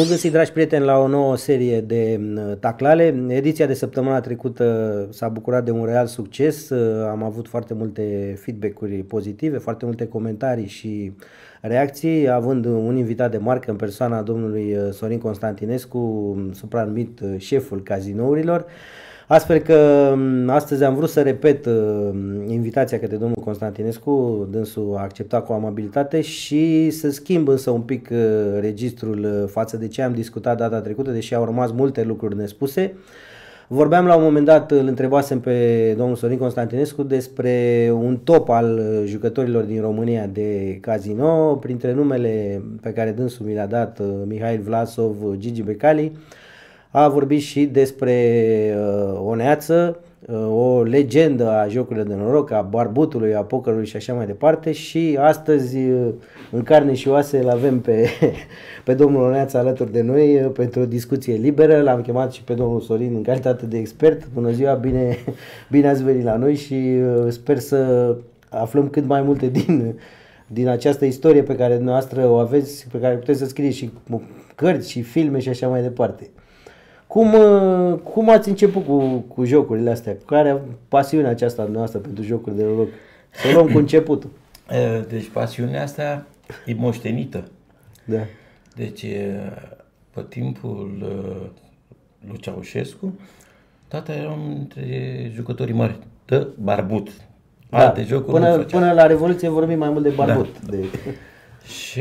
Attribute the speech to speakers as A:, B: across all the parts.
A: Bun găsit, dragi prieteni, la o nouă serie de taclale. Ediția de săptămâna trecută s-a bucurat de un real succes. Am avut foarte multe feedback-uri pozitive, foarte multe comentarii și reacții, având un invitat de marcă în persoana domnului Sorin Constantinescu, supranumit șeful cazinourilor. Astfel că astăzi am vrut să repet invitația către domnul Constantinescu, dânsul a acceptat cu amabilitate și să schimb însă un pic registrul față de ce am discutat data trecută, deși au rămas multe lucruri nespuse. Vorbeam la un moment dat, îl întrebasem pe domnul Sorin Constantinescu despre un top al jucătorilor din România de casino, printre numele pe care dânsul mi le-a dat Mihail Vlasov, Gigi Becali. A vorbit și despre o neață, o legendă a jocurilor de noroc, a barbutului, a pokerului și așa mai departe. Și astăzi, în carne și oase, îl avem pe domnul Oneață alături de noi pentru o discuție liberă. L-am chemat și pe domnul Sorin în calitate de expert. Bună ziua, bine ați venit la noi și sper să aflăm cât mai multe din această istorie pe care dumneavoastră o aveți, pe care puteți să scrieți și cărți și filme și așa mai departe. Cum ați început cu jocurile astea? Care pasiunea aceasta noastră pentru jocuri de noroc? Să luăm cu începutul.
B: Deci pasiunea asta e moștenită.
A: Da.
B: Deci pe timpul lui Ceaușescu, tata era între jucătorii mari de barbut. Alte jocuri
A: până la Revoluție vorbim mai mult de barbut. Da.
B: Și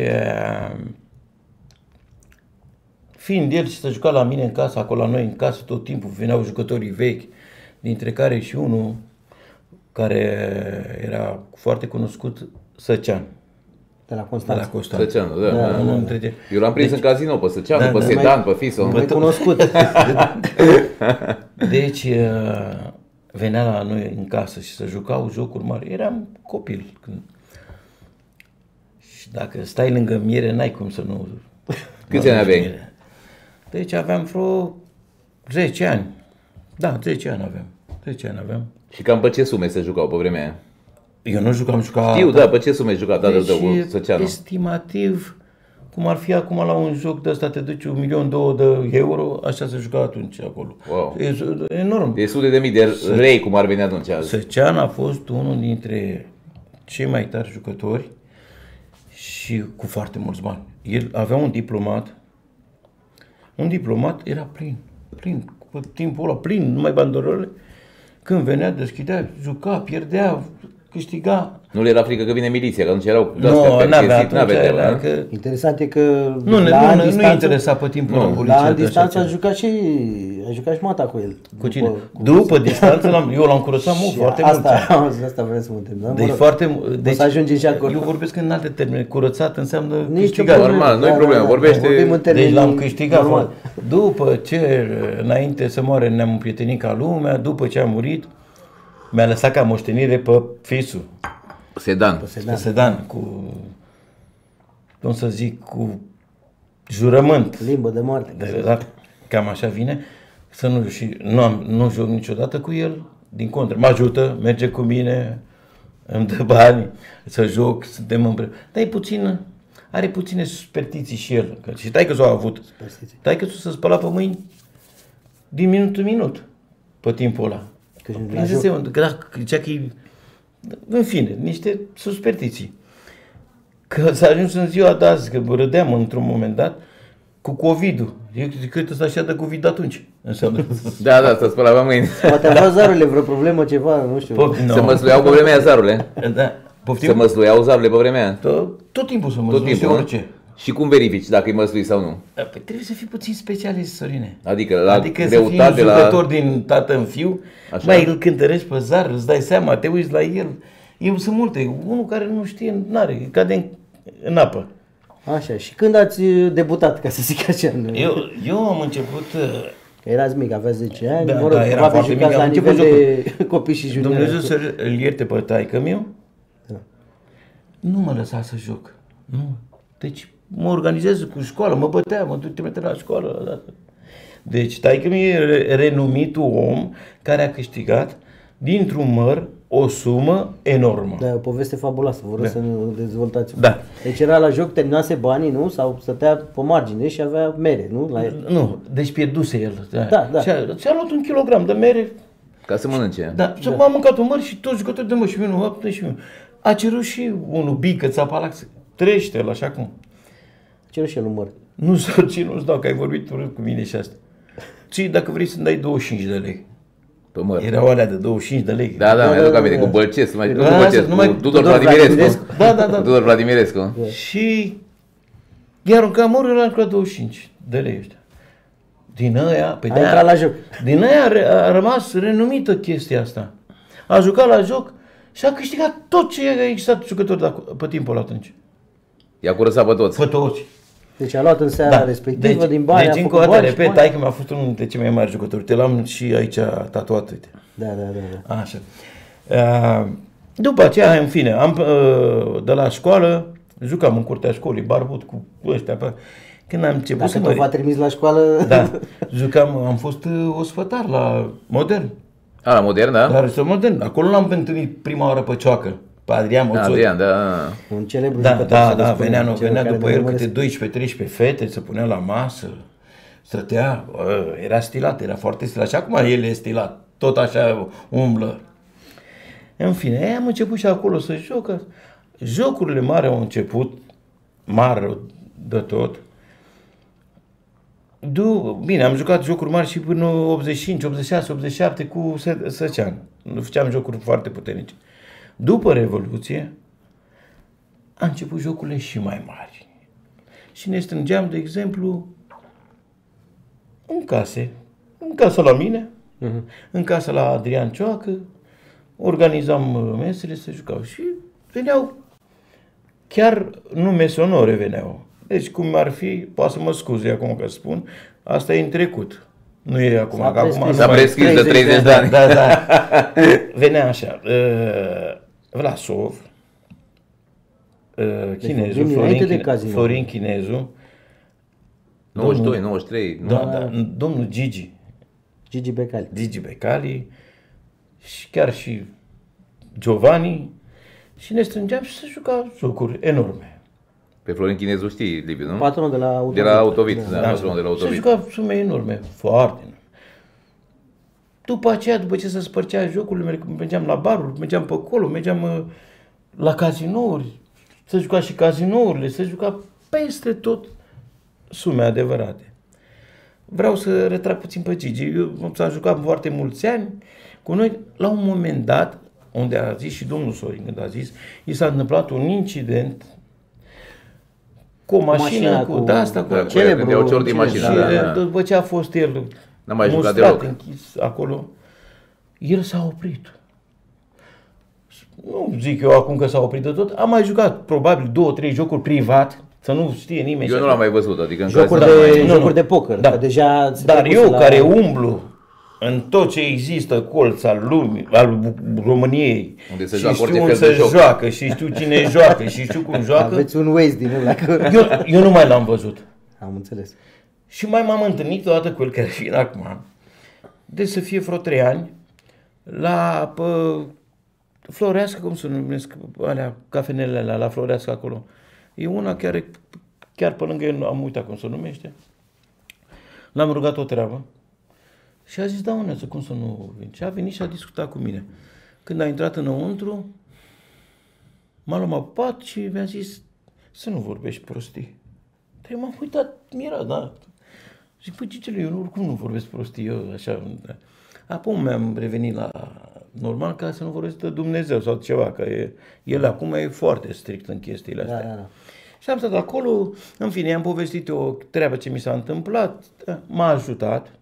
B: fiind el și să juca la mine în casă, acolo la noi în casă, tot timpul veneau jucătorii vechi, dintre care și unul care era foarte cunoscut, Săcean.
A: De la Constanța.
C: Săceanu, da. Eu l-am prins în casino pe Săceanu, pe Sedan, pe Fiso.
A: Mai cunoscut.
B: Deci venea la noi în casă și să jucau jocuri mari. Eram copil. Și dacă stai lângă miere, n-ai cum să nu...
C: Câți ani aveai?
B: Deci aveam vreo 10 ani. Da, 10 ani aveam. 10 ani aveam.
C: Și cam pe ce sume se jucau pe vremea aia?
B: Eu nu jucam,
C: Știu, da, pe ce sume juca tatăl tău cu Săceanu?
B: Estimativ, cum ar fi acum la un joc de ăsta, te duci 1.200.000 de euro, așa se juca atunci acolo.
C: Wow.
B: E enorm.
C: De sute de mii de lei, cum ar veni atunci.
B: Săcean a fost unul dintre cei mai tari jucători și cu foarte mulți bani. El avea un diplomat. Un diplomat era plin, cu timpul ăla plin, numai bandorole. Când venea, deschidea, juca, pierdea, câștiga.
C: Nu le era frică că vine miliția, că atunci erau...
B: Nu, n-avea.
A: Interesant e că
B: nu interesa pe timpul ăla poliția.
A: La distanță a jucat și mata cu el.
B: Cu cine? După distanță, eu l-am curățat foarte mult.
A: Asta vreau să mă întreb.
B: Deci foarte...
A: Deci să ajungem și acolo.
B: Eu vorbesc în alte termeni. Curățat înseamnă
C: câștigat. Normal, nu-i problemă. Vorbește...
B: Deci l-am câștigat. După ce, înainte să moare, ne-am împrietenit ca lumea, după ce a murit, mi-a lăsat ca moștenire pe Fisu. Sedan, cu, cum să zic, cu jurământ.
A: Limbă de moarte.
B: Cam așa vine. Nu joc niciodată cu el, din contră. Mă ajută, merge cu mine, îmi dă bani să joc, suntem împreună. Dar are puține superstiții și el. Și taică-s-o a avut. Taică-s-o să spăla pe mâini din minut în minut, pe timpul ăla. În fine, niște superstiții. Că s-a ajuns în ziua de azi, că râdeam într-un moment dat, cu COVID-ul. Eu cred că s-așa de COVID atunci. Înseamnă.
C: Da, să spăla pe mâini.
A: Poate aveau zarule, vreo problemă, ceva, nu știu.
C: Se măsluiau pe vremea aia zarule.
B: Da.
C: Se măsluiau zarule pe vremea aia.
B: Tot timpul se măsluiau, orice.
C: Și cum verifici dacă îi măslui sau nu?
B: Păi trebuie să fii puțin specialist, Sorine.
C: Adică
B: să fii un jucător din tată în fiu, mai îl cântărești pe zar, îți dai seama, te uiți la el. Sunt multe. Unul care nu știe, n-are, cade în apă.
A: Așa, și când ați debutat, ca să zic așa?
B: Eu am început...
A: Erați mic, aveați 10 ani,
B: era foarte mic,
A: la nivel de copii și juniori.
B: Dumnezeu să-l ierte pe taică-miu, nu mă lăsa să joc. Nu. Deci mă organizez cu școală, mă bătea, mă trimitea la școală. Deci taică-miu e renumitul om care a câștigat dintr-un măr o sumă enormă.
A: Da, e o poveste fabuloasă, vă rog să ne dezvoltați.
B: Da.
A: Deci era la joc, terminase banii, nu? Sau stătea pe margine și avea mere, nu? La el.
B: Nu, deci pierduse el.
A: Da.
B: Și-a luat 1 kilogram de mere.
C: Ca să mănânce.
B: Da, și m-a mâncat un măr și toți jucătorii de mă și vinul, și vinul. A cerut și unul bică, țapalax, trăiește-l așa cum.
A: Cerul și el un măr.
B: Nu s-o țin, nu-ți dau, că ai vorbit urât cu mine și asta. Ci dacă vrei să-mi dai 25 de lei.
C: Pe măr.
B: Erau alea de 25 de lei.
C: Da, mi-aduc aminte, cu Bălcescu, nu cu Bălcescu, cu Tudor
A: Vladimirescu.
C: Vladimirescu. Tudor Vladimirescu.
B: Și i-a aruncat mărul, ăla la 25 de lei ăștia. Din aia,
A: A intrat la joc.
B: Din aia a rămas renumită chestia asta. A jucat la joc și a câștigat tot ce a existat jucători pe timpul atunci.
C: I-a curățat pe toți.
B: Pe toți.
A: Deci a luat în seara respectivă din bani.
B: Deci încă o dată, repet, taică mi-a fost unul dintre cei mai mari jucători. Te l-am și aici tatuat, uite.
A: Da.
B: Așa. După aceea, în fine, de la școală, jucam în curtea școlii, barbut cu ăștia. Când am început
A: Dacă tot v-a trimis la școală...
B: Da, jucam, am fost ospătar la Modern.
C: La Modern, da?
B: La Restaurant Modern. Acolo l-am întâlnit prima oară pe Cioacă, pe Adrian Moțoi.
C: Adrian, da.
A: Un celebru jucător.
B: Da, venea după el câte 12-13 fete, se punea la masă, stătea, era stilat, era foarte stilat. Și acum el e stilat, tot așa umblă. În fine, am început și acolo să joc. Jocurile mari au început, mari de tot. Bine, am jucat jocuri mari și până 85, 86, 87 cu Săcean. Făceam jocuri foarte puternice. După Revoluție, a început jocurile și mai mari. Și ne strângeam, de exemplu, în casă la mine, în casă la Adrian Cioacă, organizam mesele, se jucau și veneau, chiar nume sonore veneau. Deci cum ar fi, poate să mă scuze acum că spun, asta e în trecut. Nu e acum, că acum
C: s-a prescris de 30 de ani.
B: Da. Venea așa, Vlasov, Chinezul, Florin Chinezu,
C: 92, 93.
B: Domnul Gigi Becali și chiar și Giovanni și ne strângeam și se juca jocuri enorme.
C: Pe Florin Chinezu știi, Liviu, nu?
A: Patronul de la Autovit.
C: De la Autovit, patronul de la Autovit.
B: Se juca sume enorme, foarte enorme. După aceea, după ce se spărcea jocurile, mergeam la baruri, mergeam pe acolo, mergeam la cazinouri, se juca și cazinourile, se juca peste tot sume adevărate. Vreau să retrag puțin pe Gigi. Eu s-a jucat foarte mulți ani cu noi. La un moment dat, unde a zis și domnul Sorin, când a zis, i s-a întâmplat un incident cu o mașină, cu
C: celebru din mașină.
B: După ce a fost el
C: n-a mai jucat deloc.
B: Închis acolo, el s-a oprit. Nu zic eu acum că s-a oprit de tot, am mai jucat probabil 2-3 jocuri privat, să nu știe nimeni.
C: Eu nu l-am mai văzut, adică în
A: jocuri de poker.
B: Da.
A: Deja
B: dar eu care umblu în tot ce există colț al lumii, al României,
C: unde se
B: și
C: joacă
B: știu unde se joacă, și știu cine joacă, și știu cum joacă.
A: Aveți un Waze din ăla.
B: Eu nu mai l-am văzut.
A: Am înțeles.
B: Și mai m-am întâlnit odată cu el, care fiind acum, de să fie vreo 3 ani, la Floreasca, cum se numesc, alea, cafenele alea, la Floreasca acolo. E una chiar pe lângă el, am uitat cum se numește. L-am rugat o treabă. Și a zis, da, uneață, cum să nu vin? Și a venit și a discutat cu mine. Când a intrat înăuntru, m-a pupat și mi-a zis, să nu vorbești prostii. Dar m-am uitat, mirat, da. Zic, păi, Gigele, eu oricum nu vorbesc prostii, eu așa. Da. Apoi mi-am revenit la normal ca să nu vorbesc de Dumnezeu sau ceva, că el acum e foarte strict în chestiile astea.
A: Da.
B: Și am stat acolo, în fine, am povestit o treabă ce mi s-a întâmplat, m-a ajutat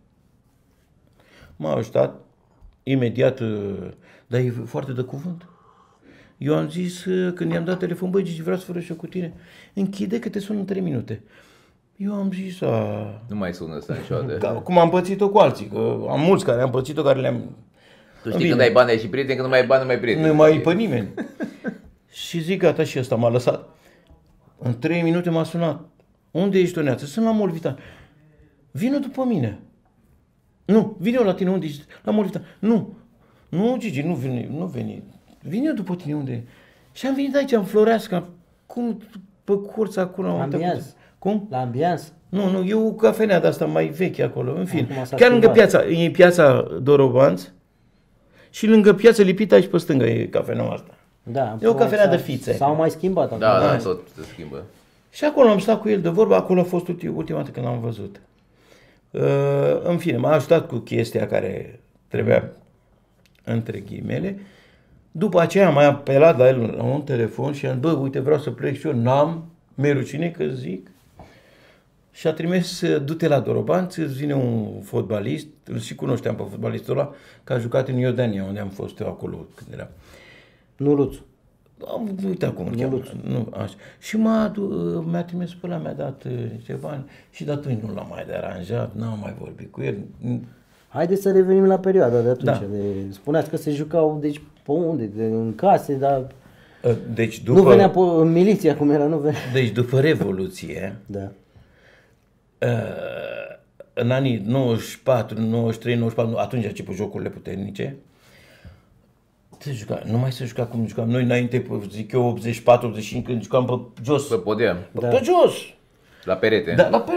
B: imediat, dar e foarte de cuvânt. Eu am zis, când i-am dat telefon, băi, Gigi, vreau să vorbesc cu tine, închide că te sun în 3 minute. Eu am zis,
C: nu mai sună ăsta niciodată.
B: Da, cum am pățit-o cu alții, că am mulți care am pățit-o, care le-am...
C: Tu știi, când ai bani ai și prieteni, când nu mai ai bani nu mai ai prieteni.
B: Nu mai ai pe nimeni. Și zic, gata, și ăsta m-a lăsat. În 3 minute m-a sunat. Unde ești, Toneață? Sunt la Molvitan. Vină după mine. Nu, vin eu la tine, unde ești? La Molvitan. Nu, Gigi, nu veni. vin eu după tine unde? Și am venit aici, în Floreasca, cum, pe curța acolo.
A: Ambianț.
B: Cum?
A: La ambianț.
B: Nu, e o cafenea de asta mai veche acolo, în fine.
A: Acum s-a
B: Chiar lângă
A: schimbat.
B: piața, e piața Dorobanț și lângă piață lipită aici pe stângă e cafeneaua asta.
A: Da,
B: E o cafenea de fițe.
A: S-au mai schimbat acum.
C: Da, tot se schimbă.
B: Și acolo am stat cu el de vorbă, acolo a fost ultima dată când l-am văzut. În fine, m-a ajutat cu chestia care trebuia, între ghimele. După aceea am mai apelat la el la un telefon și am zis, bă, uite, vreau să plec și eu, n-am, mi-e rușine că zic. Și a trimis, du-te la Dorobanț, îți vine un fotbalist, îl și cunoșteam pe fotbalistul ăla, că a jucat în Iordania, unde am fost eu acolo când eram.
A: Nu Luțu.
B: Am uitat cum îl cheamă. Nu, așa. Și mi-a trimis pe ăla, mi-a dat niște bani și de atunci nu l-am mai deranjat, n-am mai vorbit cu el.
A: Haideți să revenim la perioada de atunci.
B: Da.
A: Spuneați că se jucau, deci pe unde? În case, dar
B: Deci
A: nu venea în miliția cum era, nu venea.
B: Deci după Revoluție,
A: Da.
B: în anii 94, 93, 94, atunci a început jocurile puternice, nu mai se juca cum jucam noi înainte, zic eu, 84, 85, când jucam pe jos.
C: Pe podium,
B: Pe jos!
C: la perete.
B: Da, la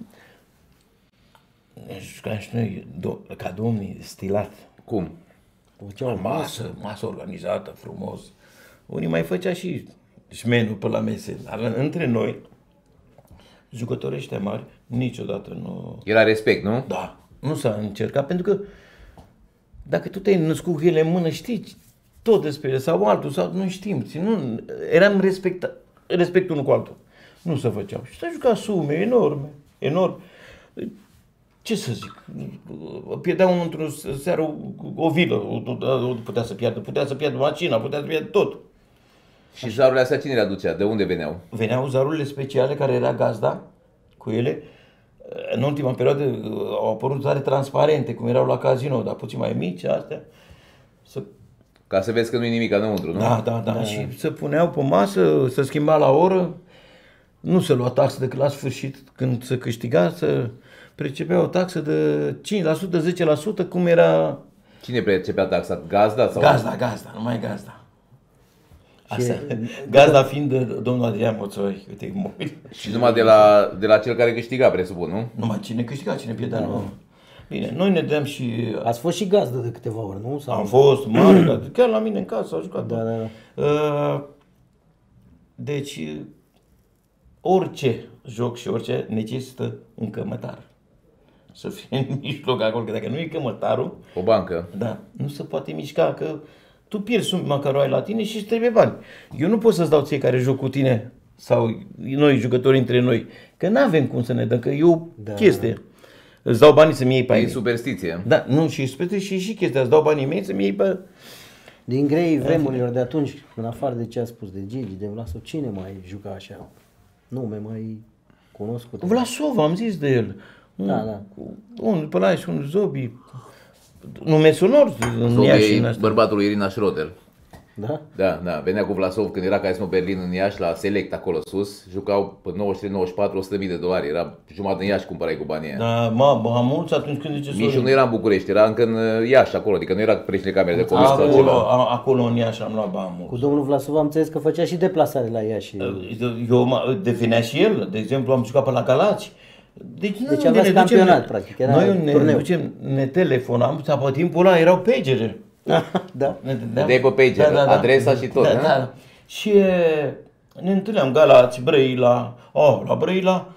B: jucam și noi ca domnii, stilat.
C: Cum?
A: Făceau
B: Masă organizată, frumos. Unii mai făcea și șmenul pe la mese, dar între noi, jucătorii ăștia mari, niciodată nu...
C: Era respect, nu?
B: Da, nu s-a încercat, pentru că dacă tu te-ai născut cu ele în mână, știi tot despre ele, sau altul, sau nu știm, nu, eram respect unul cu altul. Nu se făceau. Și s-a jucat sume enorme. Ce să zic, pierdea unul într-o seară o vilă, putea să pierdă mașina, putea să pierdă tot.
C: Și zarurile astea cine le aducea? De unde veneau?
B: Veneau zarurile speciale care era gazda cu ele. În ultima perioadă au apărut zare transparente, cum erau la casino, dar puțin mai mici, astea.
C: Ca să vezi că nu e nimic înăuntru, nu?
B: Da. Și se puneau pe masă, se schimba la oră, nu se lua taxă decât la sfârșit, când se câștiga, se percepea o taxă de 5%, 10%, cum era...
C: Cine percepea taxa? Gazda? Sau?
B: Gazda, numai gazda. Asta, gazda fiind de domnul Adrian Moțoi, uite,
C: Și numai de la cel care câștiga, presupun, nu?
B: Numai cine câștiga, cine pierdea, nu. Bine, noi ne dăm și...
A: Ați fost și gazdă de câteva ori, nu? Sau...
B: Am fost mare, dar chiar la mine în casă a jucat.
A: Da.
B: Deci, orice joc și orice necesită un cămătar. Să fie în mijloc acolo, că dacă nu e cămătarul...
C: O bancă.
B: Da, nu se poate mișca, că tu pierzi suma care o ai la tine și îți trebuie bani. Eu nu pot să-ți dau ție care joc cu tine sau noi, jucători între noi, că n-avem cum să ne dăm, că e o chestie. Îți dau banii să-mi iei pe
C: E superstiție.
B: Da, nu, și superstiție și chestia, îți dau banii mei să-mi iei pe...
A: Din grei vremurilor de atunci, în afară de ce a spus de Gigi, de Vlasov, cine mai juca așa? Nume mai cunoscute?
B: Vlasov, am zis de el.
A: Da.
B: Un pe la și un Zobi. Nume sonor în Iași.
C: Zobi, bărbatul lui Irina Schroeder.
A: Da?
C: Da, venea cu Vlasov când era Casino Berlin în Iași, la Select acolo sus, jucau pe 93-94, $100.000, era jumătate în Iași cumpărai cu banii aia.
B: Da, am mulți atunci când zice
C: Mișu nu era în București, era încă în Iași acolo, adică nu era președinte camere de comerț sau ceva.
B: Acolo în Iași am luat bani mulți.
A: Cu domnul Vlasov am înțeles că făcea și deplasare la Iași.
B: Devenea și el, de exemplu am jucat pe la Galați. Deci
A: aveați campionat, practic, era
B: noi ne
A: turneu.
B: ducem, ne telefonam, pe timpul ăla erau pagere.
A: Da.
C: Dai pe pager, adresa și tot,
B: da. Și ne întâlneam Galați, Brăila, la Brăila,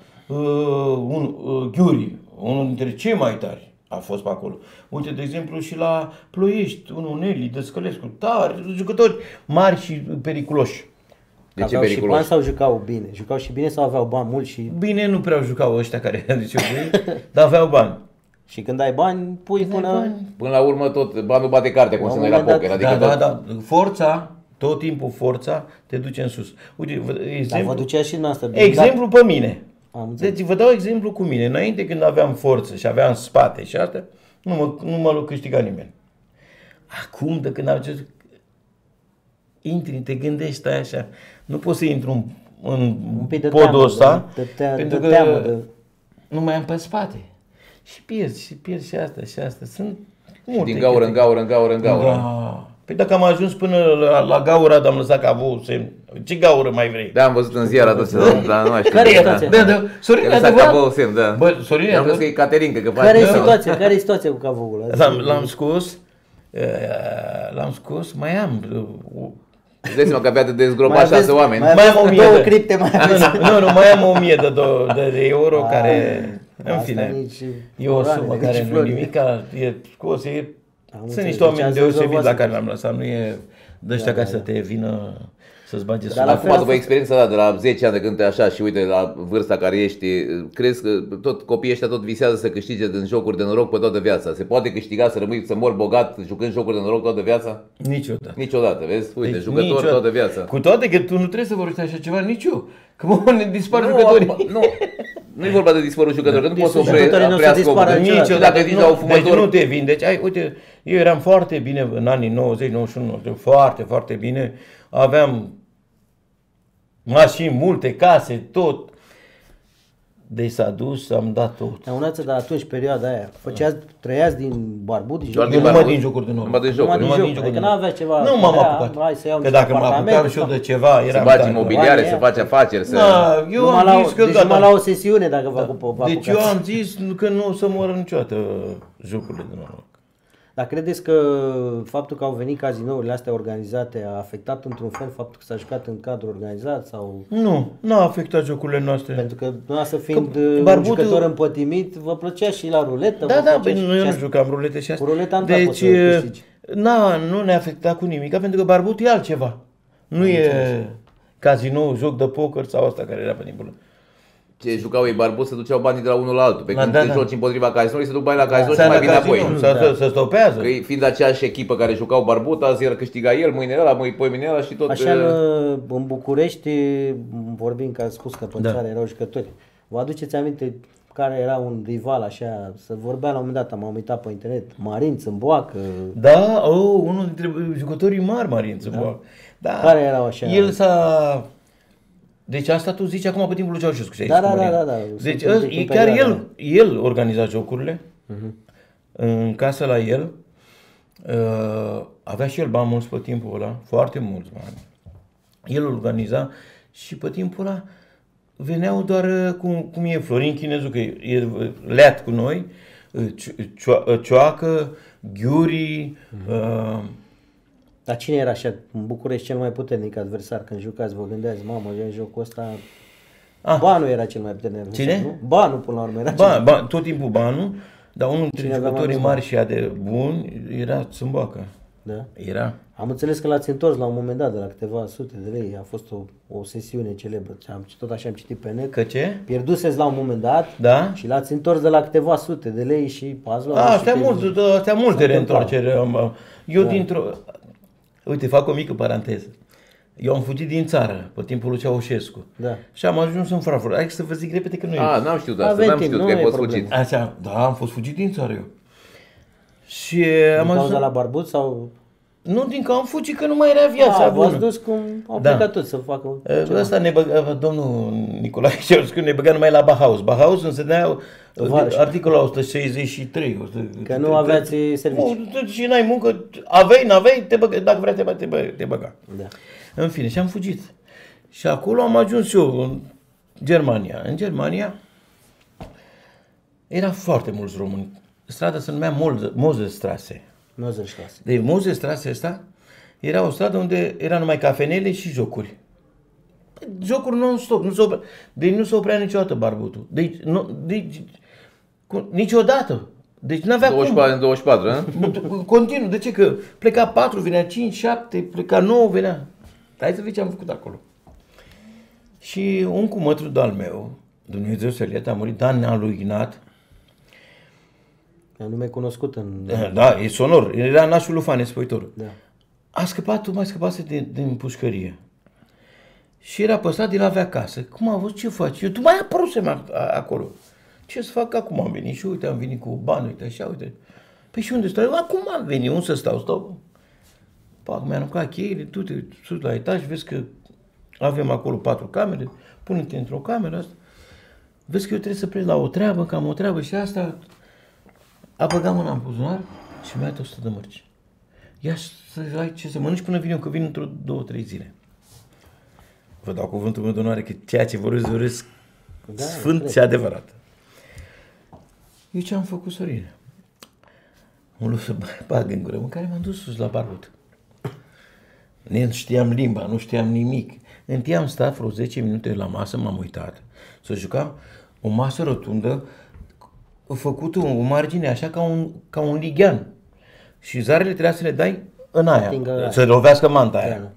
B: Ghiuri, unul dintre cei mai tari a fost pe acolo. Uite, de exemplu, și la Ploiești, unul Neli, Dăscălescu, tari, jucători mari și periculoși.
C: De ce
A: Aveau și
C: periculos?
A: bani sau jucau bine? Jucau și bine sau aveau bani mulți și...
B: Bine nu prea jucau ăștia care ziceau ei, dar aveau bani.
A: Și când ai bani, pui până...
C: Până la urmă tot, banul bate carte, cum se noi la poker, adică
B: Da. Forța, tot timpul forța te duce în sus. Uite,
A: Dar
B: exemplu,
A: vă ducea și în asta.
B: exemplu pe mine.
A: Am înțeles.
B: Deci vă dau exemplu cu mine. Înainte când aveam forță și aveam spate și astea, nu mă câștiga nimeni. Acum, de când am zis, intri, te gândești, stai așa, nu poți să intru în
A: pic de
B: podul
A: teamă,
B: ăsta,
A: de teamă,
B: nu mai am pe spate. Și pierzi și asta și asta. Sunt
C: din gaură în gaură.
B: Da. Păi dacă am ajuns până la gaură, am lăsat cavou semn. Ce gaură mai vrei?
C: Da, am văzut în ziar adusă, dar nu mai știu.
A: Care e
C: Da.
A: situația?
B: Da. Sorin,
C: I-a lăsat
B: adevărat?
C: cavou semn, da.
B: Bă, Sorin,
C: am crezut că e Caterinca, că
A: Care e
C: face...
A: situația? Care e situația cu cavoul ăla?
B: L-am scos, mai am.
C: Îți dai seama că avea de dezgropat 6 oameni.
A: Mai
B: Mai am
A: aveți
B: 1000
A: două
B: de-
A: cripte, mai aveți.
B: Nu, mai am 1000 de euro care, în
A: Asta
B: fine,
A: nici
B: e o
A: coroane,
B: sumă
A: nici
B: care nu
A: flori.
B: nimic, e scos, sunt
A: înțeles,
B: niște
A: deci
B: oameni
A: ați
B: deosebiți
A: rezolvat
B: la care
A: situația.
B: l-am lăsat, nu e de ăștia ca să te vină să-ți bage
A: Dar
B: sub.
A: la fel
C: Acum,
A: a
C: după
A: fost-
C: experiența ta de la 10 ani de când te așa și uite la vârsta care ești, crezi că tot copiii ăștia tot visează să câștige din jocuri de noroc pe toată viața? Se poate câștiga să rămâi, să mori bogat jucând jocuri de noroc toată viața?
B: Niciodată.
C: Niciodată, vezi? Uite,
B: Deci
C: jucător
B: niciodată.
C: toată viața.
B: Cu toate că tu nu trebuie să vorbești așa ceva, nici eu. Că mă, ne dispar
C: Nu,
B: jucătorii.
C: nu e vorba de dispărut jucători, că nu poți să
A: Jucătorii nu o să
C: oprească
A: dispară
C: omul.
A: niciodată.
C: Nici dacă vii la un
B: Deci nu
C: fumător,
B: te vindeci. Uite, eu eram foarte bine în anii 90, 91, foarte, foarte bine. Aveam mașini, multe case, tot. Deci s-a dus, am dat tot.
A: Dar unață, dar atunci, perioada aia, trăiați din barbut, din
C: Doar
A: joc?
C: din
B: Numai
C: barbut?
B: din jocuri de noroc.
C: Numai din jocuri.
A: Numai din
B: Numai
A: jocuri,
B: din
A: adică
B: jocuri de
A: n-avea ceva.
B: Nu m-am
A: era,
B: apucat.
A: Hai să iau
B: Că
A: niște
B: dacă mă apucam
A: apartamente,
B: și eu
A: sau-
B: de ceva,
C: să
B: eram
C: faci
B: tare.
C: imobiliare,
A: Banii
C: să
A: aia.
C: faci afaceri, să...
B: Da, eu
A: Numai
B: am
A: la,
B: zis că
A: deci
B: gata.
A: numai la o sesiune dacă vă apucați.
B: Deci eu am zis că nu o să mor niciodată jocurile de noroc.
A: Dar credeți că faptul că au venit cazinourile astea organizate a afectat într-un fel faptul că s-a jucat în cadru organizat sau...
B: Nu, n-a afectat jocurile noastre.
A: Pentru că dumneavoastră fiind
B: Că
A: un
B: barbutul-
A: jucător împătimit, vă plăcea și la ruletă?
B: Da,
A: vă
B: da,
A: plăcea
B: băi,
A: și
B: eu nu
A: asta.
B: jucam rulete și asta.
A: Cu ruleta nu prea poți
B: Deci,
A: să câștigi.
B: nu ne-a afectat cu nimic, pentru că barbutul e altceva. Nu e cazinou, joc de poker sau asta care era pe timpul.
C: Ce jucau ei barbut, se duceau banii de la unul la altul. Pe
B: Da,
C: când
B: da,
C: te
B: da.
C: joci împotriva cazinoului, se duc banii la cazinou și
B: Să
C: mai vine apoi.
B: să stopează.
C: Că fiind aceeași echipă care jucau barbut, azi el câștiga el, mâine ăla, mâine ăla și tot...
A: Așa în București, vorbim că ați spus că pe țară erau jucători. Vă aduceți aminte care era un rival așa, să vorbea la un moment dat, m-am uitat pe internet, Marin, Țâmboacă,
B: Da, unul dintre jucătorii mari Marin Țâmboacă. Da.
A: Care erau așa?
B: El s-a... Deci asta tu zici acum pe timpul lui Ceaușescu. ce ai
A: Da,
B: zis cu
A: da,
B: Marin.
A: da, da, da.
B: Deci
A: Sunt în
B: chiar
A: perioada
B: el organiza jocurile în casă la el. Avea și el bani mulți pe timpul ăla, foarte mulți bani. El organiza și pe timpul ăla veneau doar cum e Florin Chinezu, că e leat cu noi, Cioacă, Ghiuri,
A: Dar cine era așa în București cel mai puternic adversar când jucați? Vă gândeați, mamă, în jocul ăsta... Banu era cel mai puternic adversar,
B: Cine?
A: nu? Banu, până la urmă, era cel mai...
B: tot timpul banul, dar unul dintre
A: Cine avea mai
B: jucătorii
A: mulți
B: mari și de buni era Țâmboacă.
A: Da?
B: Era.
A: Am înțeles că l-ați întors la un moment dat de la câteva sute de lei. A fost o sesiune celebră. Tot așa am citit pe net.
B: Că ce?
A: Pierduseți la un moment dat
B: Da?
A: și l-ați întors de la câteva sute de lei și ați luat...
B: Astea multe reîntoarcere. Eu
A: Da.
B: Uite, fac o mică paranteză. Eu am fugit din țară pe timpul lui Ceaușescu.
A: Da.
B: Și am ajuns în Frankfurt. Hai să vă zic repede că nu e.
C: N-am știut asta,
A: Avem
C: n-am
A: timp,
C: știut
A: nu
C: că ai
A: e
C: fost
A: problemă.
C: fugit.
B: Așa, da, am fost fugit din țară eu. Și am
A: Din
B: ajuns...
A: cauza la barbut sau...
B: Nu, din că am fugit, că nu mai era viața bună.
A: v-ați dus cum au
B: Da.
A: plecat toți să facă ceva.
B: Ăsta domnul Nicolae Ceaușescu ne băga numai la Bauhaus. Bauhaus însemnea articolul 163.
A: Că nu aveați serviciu.
B: Și n-ai muncă, n-aveai, te băga, dacă vrea te băga.
A: Da.
B: În fine, și am fugit. Și acolo am ajuns eu, în Germania. În Germania era foarte mulți români. Strada se numea Mosestrasse.
A: Mozerstrasse.
B: De Mosestrasse asta era o stradă unde era numai cafenele și jocuri. Jocuri non-stop. Deci nu se oprea niciodată barbutul. Niciodată. Deci n-avea
C: 24 în 24,
B: cum. Continuu. De ce? Că pleca 4, venea 5, 7, pleca 9, venea. Hai să vezi ce am făcut acolo. Și un cumătru de-al meu, Dumnezeu să-l ierte, a murit, Dan lui Ignat.
A: E un nume cunoscut în...
B: Da, e sonor. Era nașul lui Fane, spăitorul.
A: Da.
B: A scăpat, mai scăpase din pușcărie. Și era păstrat, el avea casă. Cum a văzut, ce faci? Eu, tu mai apărusem acolo. Ce să fac acum? Am venit și uite, am venit cu bani, uite așa, uite. Păi și unde stau? Acum am venit, unde să stau? Pac, mi-a aruncat cheile, tu te sus la etaj, vezi că avem acolo 4 camere, pune-te într-o cameră asta. Vezi că eu trebuie să plec la o treabă, că am o treabă și asta. A băgat mâna în buzunar și mi-a dat 100 de mărci. ia să ai ce să mănânci până vin eu, că vin într-o 2-3 zile. Vă dau cuvântul meu de onoare că ceea ce vorbesc sfânt și adevărat. Eu ce am făcut, Sorine? Mă luat să bag în gură, în care m-am dus sus la Barut. Nu știam limba, nu știam nimic. Întâi am stat vreo 10 minute la masă, m-am uitat. Să jucam o masă rotundă, făcută o margine așa ca un lighean. Și zarele trebuia să le dai în aia, să lovească manta aia.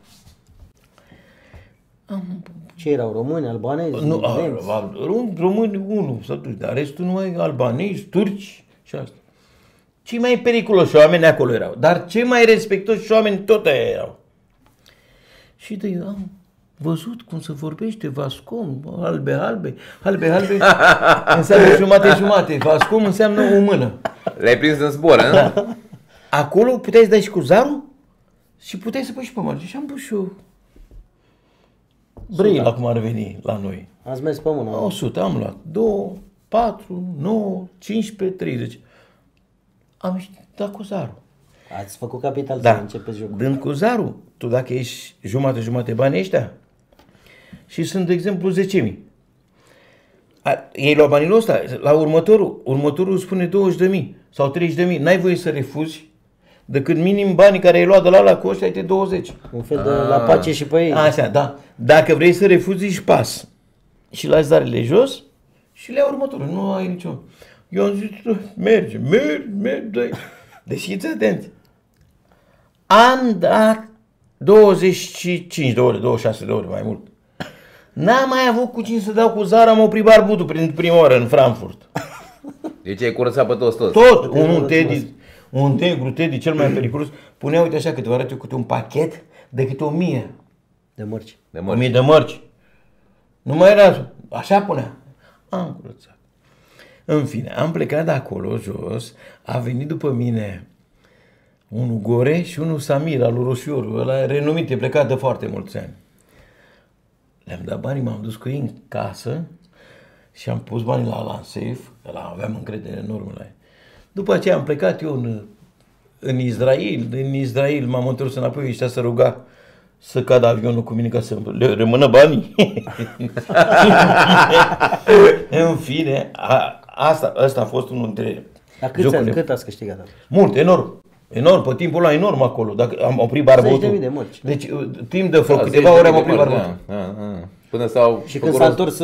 A: Ce erau, români, albanezi?
B: Nu, români unul, dar restul numai albanezi, turci și asta. Cei mai periculoși oameni acolo erau, dar cei mai respectoși oameni tot aia erau. Și am văzut cum se vorbește Vascom, albe înseamnă jumate, Vascom înseamnă o mână.
C: Le-ai prins în zbor,
B: da. Acolo puteai să dai și cu zarul și puteai să pui și pe margine. Și am pus și eu Brăila, cum ar veni la noi.
A: Ați mers pe mână?
B: 100, am luat 2, 4, 9, 15, 30. Am dat cu zarul.
A: Ați făcut capital
B: Da.
A: să începeți jocul.
B: Dând cu zarul, tu dacă ești jumate bani ăștia și sunt, de exemplu, 10.000. Ei luau banilor ăsta, la următorul spune 20.000 sau 30.000. N-ai voie să refuzi decât minim banii care ai luat de la ăla cu ăștia, ai te 20.
A: Un fel de la pace și pe ei.
B: Așa, da. Dacă vrei să refuzi, își pas. Și lași zarele jos și le ia următorul. Nu ai nicio. Eu am zis, merge, dă-i. Deci fiți atenți. Am dat 25 de ore, 26 de ore, mai mult. N-am mai avut cu cine să dau cu zara, am oprit barbutul prin prima oară în Frankfurt.
C: Deci ai curățat pe toți.
B: Tot, un negru Teddy, cel mai periculos, punea, uite așa, câteva arăt eu câte un pachet de câte 1000.
A: De mărci.
B: 1000 de mărci. Nu mai era, așa punea. Am curățat. În fine, am plecat de acolo jos, a venit după mine unul Gore și unul Samir, al lui Roșioru, ăla renumit, e plecat de foarte mulți ani. Le-am dat banii, m-am dus cu ei în casă și am pus banii la safe, ăla aveam încredere enormă la ei. După aceea am plecat eu în Israel, din Israel m-am întors înapoi, ăștia să ruga să cadă avionul cu mine ca să le rămână banii. În fine, asta a fost unul dintre
A: Dar cât ați câștigat atunci?
B: Mult, enorm, pe timpul ăla enorm acolo. Dacă am oprit barbotul.
A: 10.000 de mărci.
B: Deci timp de câteva ore am oprit barbotul.
C: Până s-au
A: și când s-a întors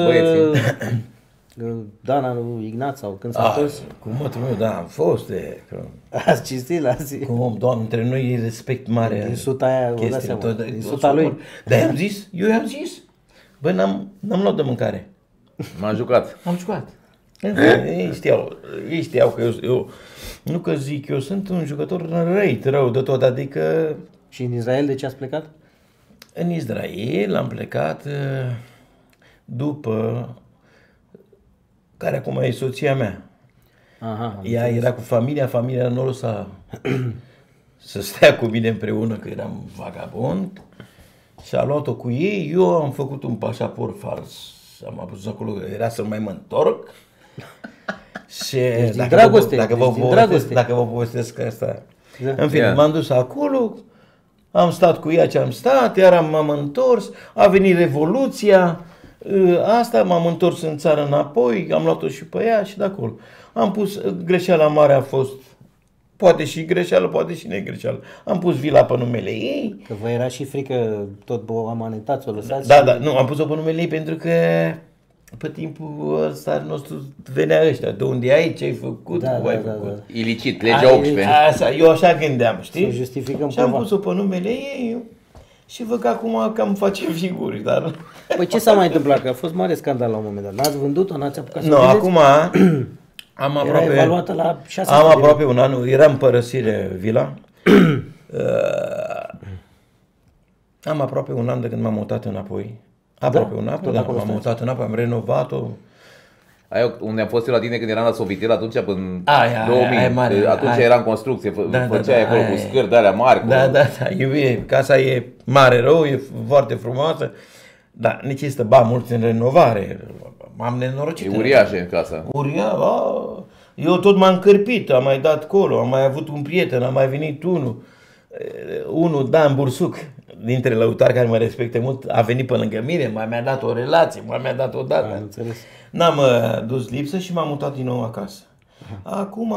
A: Dana lui Ignat sau când s-a întors?
B: Cu mătul meu, da, am fost.
A: Ați cinstit la zi.
B: Cum, Doamne, între noi e respect mare.
A: Din suta aia, vă dați seama, din suta lui.
B: Dar eu i-am zis, bă, n-am luat de mâncare.
C: M-am jucat.
B: Am jucat. Ei știau că eu, nu că zic, eu sunt un jucător rău de tot, adică...
A: Și în Israel de ce ați plecat?
B: În Israel am plecat după care acum e soția mea.
A: Aha,
B: ea era cu familia nu o să stea cu mine împreună, că eram vagabond. Și a luat-o cu ei, eu am făcut un pașaport fals. Am apus acolo, era să mai mă întorc. Și
A: deci
B: dacă vă povestesc asta. Da. În fine, m-am dus acolo, am stat cu ea ce am stat, iar m-am întors, a venit Revoluția, asta, m-am întors în țară înapoi, am luat-o și pe ea și de acolo. Am pus, greșeala mare a fost, poate și greșeală, poate și negreșeală. Am pus vila pe numele ei.
A: Că vă era și frică, tot vă amanetați, o lăsați?
B: Da, nu, am pus-o pe numele ei pentru că pe timpul ăsta nostru venea ăștia, de unde ai, ce ai făcut, cum ai făcut.
A: Da.
C: Ilicit, legea 18.
B: Eu așa gândeam, știi?
A: Să justificăm
B: și am pus-o pe numele ei și văd că acum cam face figuri, dar...
A: Păi ce s-a mai întâmplat? Că a fost mare scandal la un moment dat. N-ați vândut-o, n-ați apucat să
B: acum am aproape...
A: Era evaluată la 600
B: am aproape un an, eram în părăsire vila. Am aproape un an de când m-am mutat înapoi. Aproape un an, da, m-am mutat înapoi, am renovat-o.
C: Unde am fost eu la tine când eram la Sovitel, atunci până 2000, atunci era în construcție, făceai acolo cu scări de alea mari.
B: Da, casa e mare rău, e foarte frumoasă, dar necesită mulți în renovare. M-am nenorocit.
C: E uriașă în casa.
B: Eu tot m-am încărpit, am mai dat colo, am mai avut un prieten, am mai venit unul. unul, Dan Bursuc, dintre lăutari care mă respecte mult, a venit pe lângă mine, mi-a dat o relație, mi-a dat o dată.
A: Am înțeles.
B: N-am dus lipsă și m-am mutat din nou acasă. Acum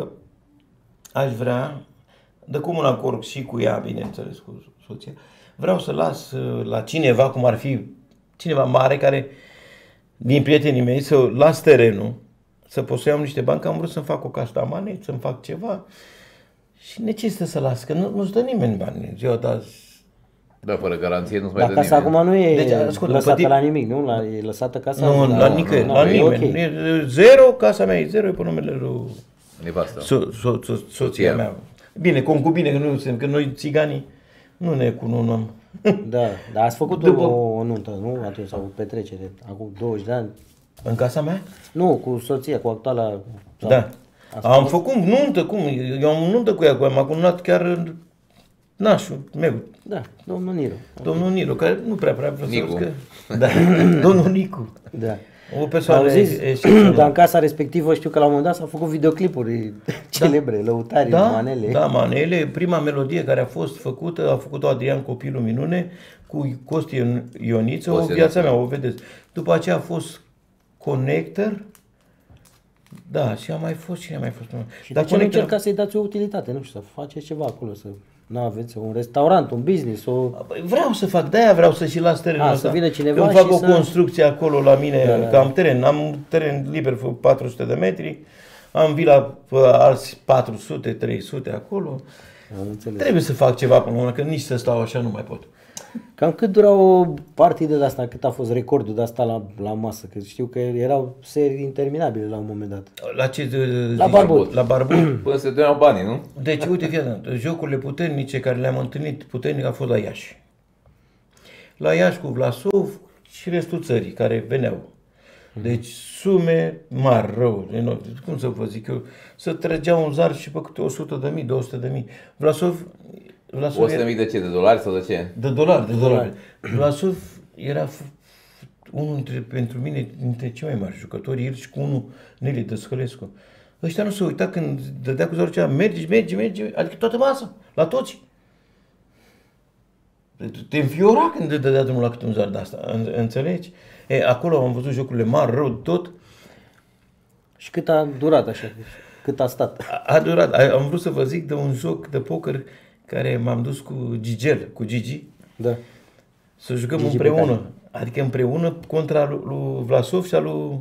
B: aș vrea, de comun acord și cu ea, bineînțeles, cu soția, vreau să las la cineva, cum ar fi cineva mare, care, din prietenii mei, să las terenul, să pot să iau niște bani, că am vrut să-mi fac o caștamane, să-mi fac ceva și necesită să las, că nu-ți dă nimeni bani în ziua de azi.
C: Da, fără garanție nu-ți mai
A: Dar
C: dă
A: casa
C: nimeni.
A: acum nu e
B: Deci, ascultă,
A: lăsată la nimic, nu? E lăsată casa
B: Nu, la nicăieri, la nimeni.
A: ok.
B: E zero, casa mea e zero, e pe numele lui
C: Nevasta.
B: soția mea. Bine, concubine, că nu suntem, că noi țiganii nu ne cununăm.
A: Da, dar ați făcut
B: După-
A: o nuntă, nu? Atunci, sau o petrecere, acum 20 de ani.
B: În casa mea?
A: Nu, cu soția, cu actuala... sau-
B: Da.
A: Ați
B: Am făcut nuntă, cum? Eu am nuntă cu ea, m-a cununat chiar nașul meu,
A: Da, domnul Niru.
B: domnul Nilu, care nu prea vrea să
C: Nicu.
B: că... Da, domnul Nicu.
A: Da.
B: O persoană
A: Auziți?
B: excepțională.
A: Dar în casa respectivă știu că la un moment dat s-au făcut videoclipuri celebre, lăutari, manele.
B: Da, manele. Prima melodie care a fost făcută, a făcut-o Adrian Copilul Minune cu Costi Ioniță, o
C: Costi
B: viața
C: Ioniță.
B: mea, o vedeți. După aceea a fost Connector. Da, și a mai fost, cine a mai fost?
A: Și
B: Dar
A: de ce nu
B: Connector-
A: încercați să-i dați o utilitate, nu știu, să faceți ceva acolo, să nu aveți un restaurant, un business, o...
B: Băi, vreau să fac, de-aia vreau să și las terenul
A: A,
B: ăsta.
A: să vină cineva
B: Când fac
A: și
B: o
A: să-
B: construcție acolo la mine, că am teren, am teren liber, 400 de metri, am vila alți 400, 300 acolo.
A: Am înțeles.
B: Trebuie să fac ceva până la urmă, că nici să stau așa nu mai pot.
A: Cam cât dura o partidă de asta, cât a fost recordul de asta la masă? Că știu că erau serii interminabile la un moment dat.
B: La ce
A: La Barbut.
B: La Barbut.
C: Până se dădeau banii, nu?
B: Deci, uite, fii atent, jocurile puternice care le-am întâlnit puternic a fost la Iași. La Iași cu Vlasov și restul țării care veneau. Deci sume mari, rău, enorm. Cum să vă zic eu, să trăgeau un zar și pe câte 100.000, 200.000. Vlasov
C: 100.000 de ce? De dolari sau de ce?
B: de dolari. Vlasov era unul pentru mine dintre cei mai mari jucători, el și cu unul Neli Dăscălescu. Ăștia nu se uita când dădea cu zarul cea, mergi, adică toată masa, la toți. Te înfiora când te dădea drumul la câte un zar de asta, înțelegi? Acolo am văzut jocurile mari, rău, tot.
A: Și cât a durat așa? Cât a stat?
B: A durat, am vrut să vă zic de un joc de poker care m-am dus cu Gigi,
A: Da.
B: să jucăm
A: Gigi
B: împreună.
A: Becali.
B: Adică împreună contra lui Vlasov și al lui